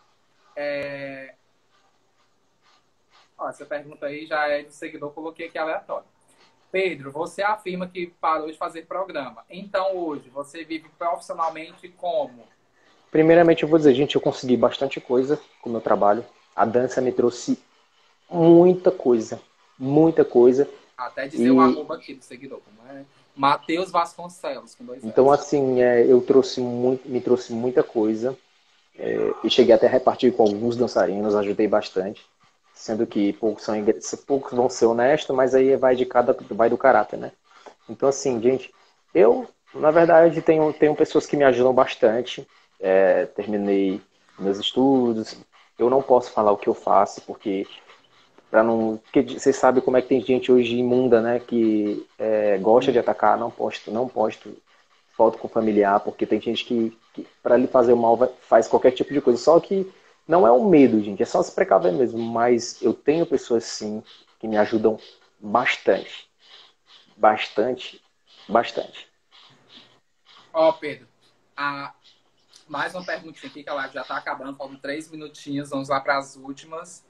Essa pergunta aí já é do seguidor, coloquei aqui aleatório. Pedro, você afirma que parou de fazer programa. Então, hoje, você vive profissionalmente como? Primeiramente, eu vou dizer, gente, eu consegui bastante coisa com o meu trabalho. A dança me trouxe muita coisa. Muita coisa. Até dizer o arroba aqui do seguidor, como é? Matheus Vasconcelos, com 2 L's. Então, assim, me trouxe muita coisa. E cheguei até a repartir com alguns dançarinos, ajudei bastante. Sendo que poucos vão ser honestos, mas aí vai do caráter, né? Então, assim, gente, eu, na verdade, tenho pessoas que me ajudam bastante. Terminei meus estudos. Eu não posso falar o que eu faço, porque vocês sabem como é que tem gente hoje imunda, né? Que gosta de atacar, não posto foto com familiar, porque tem gente que para lhe fazer o mal faz qualquer tipo de coisa. Só que não é um medo, gente, é só se precaver mesmo. Mas eu tenho pessoas, sim, que me ajudam bastante. Bastante, bastante. Pedro, mais uma perguntinha aqui, que a live já está acabando, faltam 3 minutinhos, vamos lá para as últimas.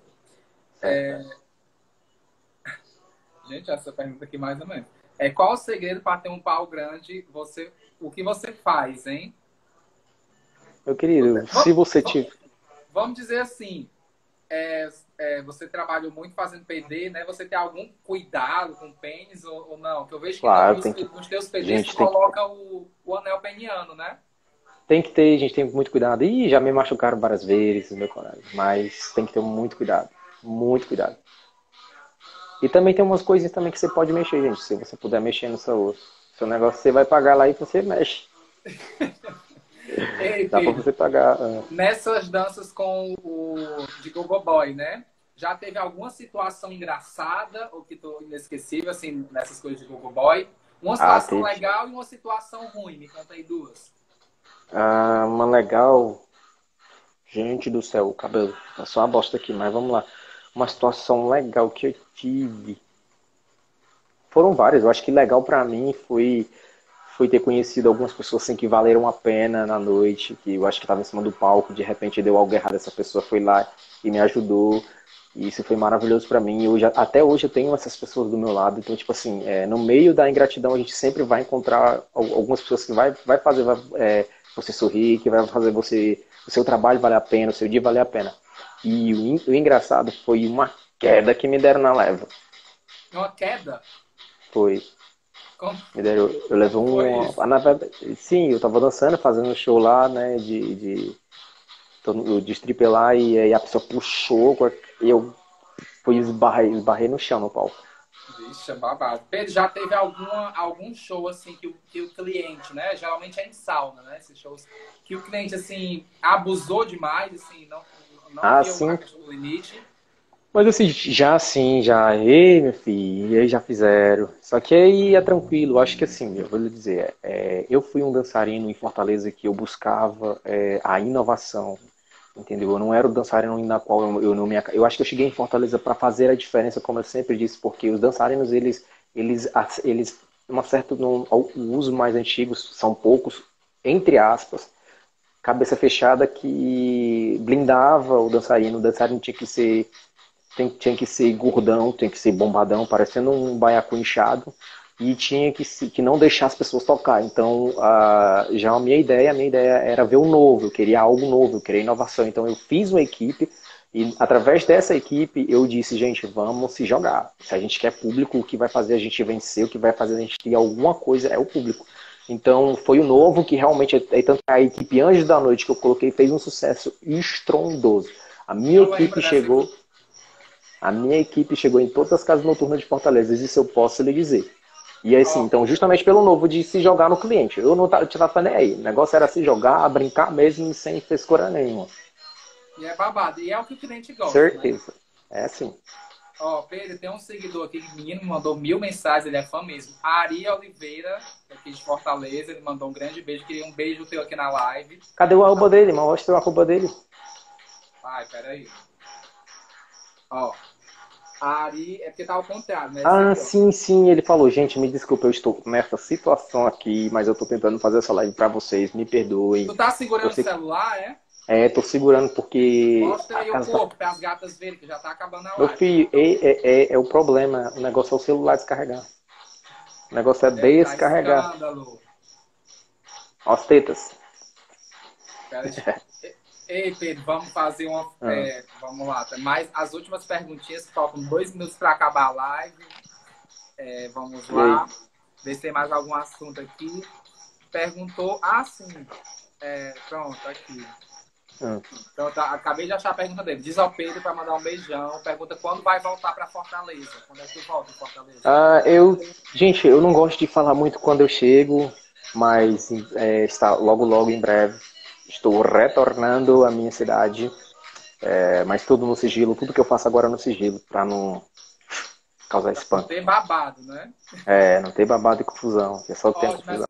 Gente, essa pergunta aqui mais ou menos. Qual o segredo para ter um pau grande? O que você faz, hein? Meu querido, se você tiver... Vamos dizer assim, você trabalhou muito fazendo PD, né? Você tem algum cuidado com o pênis ou não? Que eu vejo que Claro, nos teus PDs gente, tu coloca o anel peniano, né? tem que ter, a gente tem muito cuidado. Ih, já me machucaram várias vezes, meu colega. Mas tem que ter muito cuidado. Muito cuidado. E também tem umas coisinhas também que você pode mexer, gente. Se você puder mexer no seu negócio, você vai pagar lá e você mexe. Ei, Dá pra Pedro, você pagar. nessas danças com o de Gogo Boy, né? Já teve alguma situação engraçada ou que tô inesquecível, assim, nessas coisas de Gogo Boy? Uma situação Teve. legal e uma situação ruim. Me conta aí duas. Uma legal. Gente do céu, o cabelo tá só uma bosta aqui, mas vamos lá. Uma situação legal que eu tive. Foram várias. Eu acho que legal pra mim foi ter conhecido algumas pessoas assim, que valeram a pena na noite, que eu acho que estava em cima do palco, de repente deu algo errado, essa pessoa foi lá e me ajudou. E isso foi maravilhoso pra mim. Até hoje eu tenho essas pessoas do meu lado. Então, tipo assim, no meio da ingratidão a gente sempre vai encontrar algumas pessoas que vai fazer você sorrir, que vai fazer o seu trabalho valer a pena, o seu dia valer a pena. E o engraçado foi uma queda que me deram na leva. Uma queda? Foi. Como, Eu levei como foi isso? na verdade, sim, eu tava dançando, fazendo um show lá, né, de stripper lá, e aí a pessoa puxou, e eu esbarrei no chão no palco. Vixe, é babado. Pedro, já teve algum show assim que o cliente, né? Geralmente é em sauna, né? Esses shows que o cliente assim abusou demais, assim, não viu a Sim. questão do limite. Mas assim, já, ei, meu filho, e aí já fizeram. Só que aí é tranquilo, acho que assim, eu vou lhe dizer, eu fui um dançarino em Fortaleza que eu buscava a inovação, entendeu? Eu não era o dançarino na qual eu não me... Eu acho que eu cheguei em Fortaleza para fazer a diferença, como eu sempre disse, porque os dançarinos, uma certa, os mais antigos são poucos, entre aspas, cabeça fechada que blindava o dançarino tinha que ser gordão, tinha que ser bombadão, parecendo um baiacu inchado, e tinha que não deixar as pessoas tocar. Então, já a minha ideia era ver o novo, eu queria algo novo, eu queria inovação. Então, eu fiz uma equipe, e através dessa equipe, eu disse, gente, vamos se jogar. Se a gente quer público, o que vai fazer a gente vencer, o que vai fazer a gente ter alguma coisa é o público. Então, foi o novo que realmente, tanto a equipe Anjos da Noite que eu coloquei, fez um sucesso estrondoso. A minha equipe chegou... A minha equipe chegou em todas as casas noturnas de Fortaleza, isso eu posso lhe dizer. E assim, então, justamente pelo novo de se jogar no cliente. Eu não tava nem aí. O negócio era se jogar, brincar mesmo, sem frescura nenhuma. E é babado. E é o que o cliente gosta. Certeza. Né? É assim. Ó, Pedro, tem um seguidor aqui, que menino me mandou 1000 mensagens, ele é fã mesmo. Ari Oliveira, aqui de Fortaleza, ele mandou um grande beijo. Queria um beijo teu aqui na live. Cadê o arroba dele? Mostra o arroba dele. Ai, peraí. Ó. A Ari, é porque tá ao contrário, né? Sim, ele falou, gente, me desculpa, eu estou nessa situação aqui, mas eu tô tentando fazer essa live pra vocês, me perdoem. Tu tá segurando o celular, tô segurando porque... Mostra aí o corpo, para as gatas verem, que já tá acabando a live. Meu filho, é o problema, o negócio é o celular descarregar. O negócio é descarregar. Tá escândalo. Ó as tetas. Ei, Pedro, vamos fazer uma... vamos lá, mais as últimas perguntinhas, faltam 2 minutos para acabar a live. Vamos lá. Ver se tem mais algum assunto aqui. Perguntou... sim. Pronto, aqui. Então, acabei de achar a pergunta dele. Diz ao Pedro para mandar um beijão. Pergunta quando vai voltar para Fortaleza. Quando é que tu volta em Fortaleza? Gente, eu não gosto de falar muito quando eu chego, mas está logo em breve. Estou retornando à minha cidade, mas tudo no sigilo, tudo que eu faço agora no sigilo, para não causar espanto. Não ter babado, né? Não ter babado e confusão, é só ter confusão.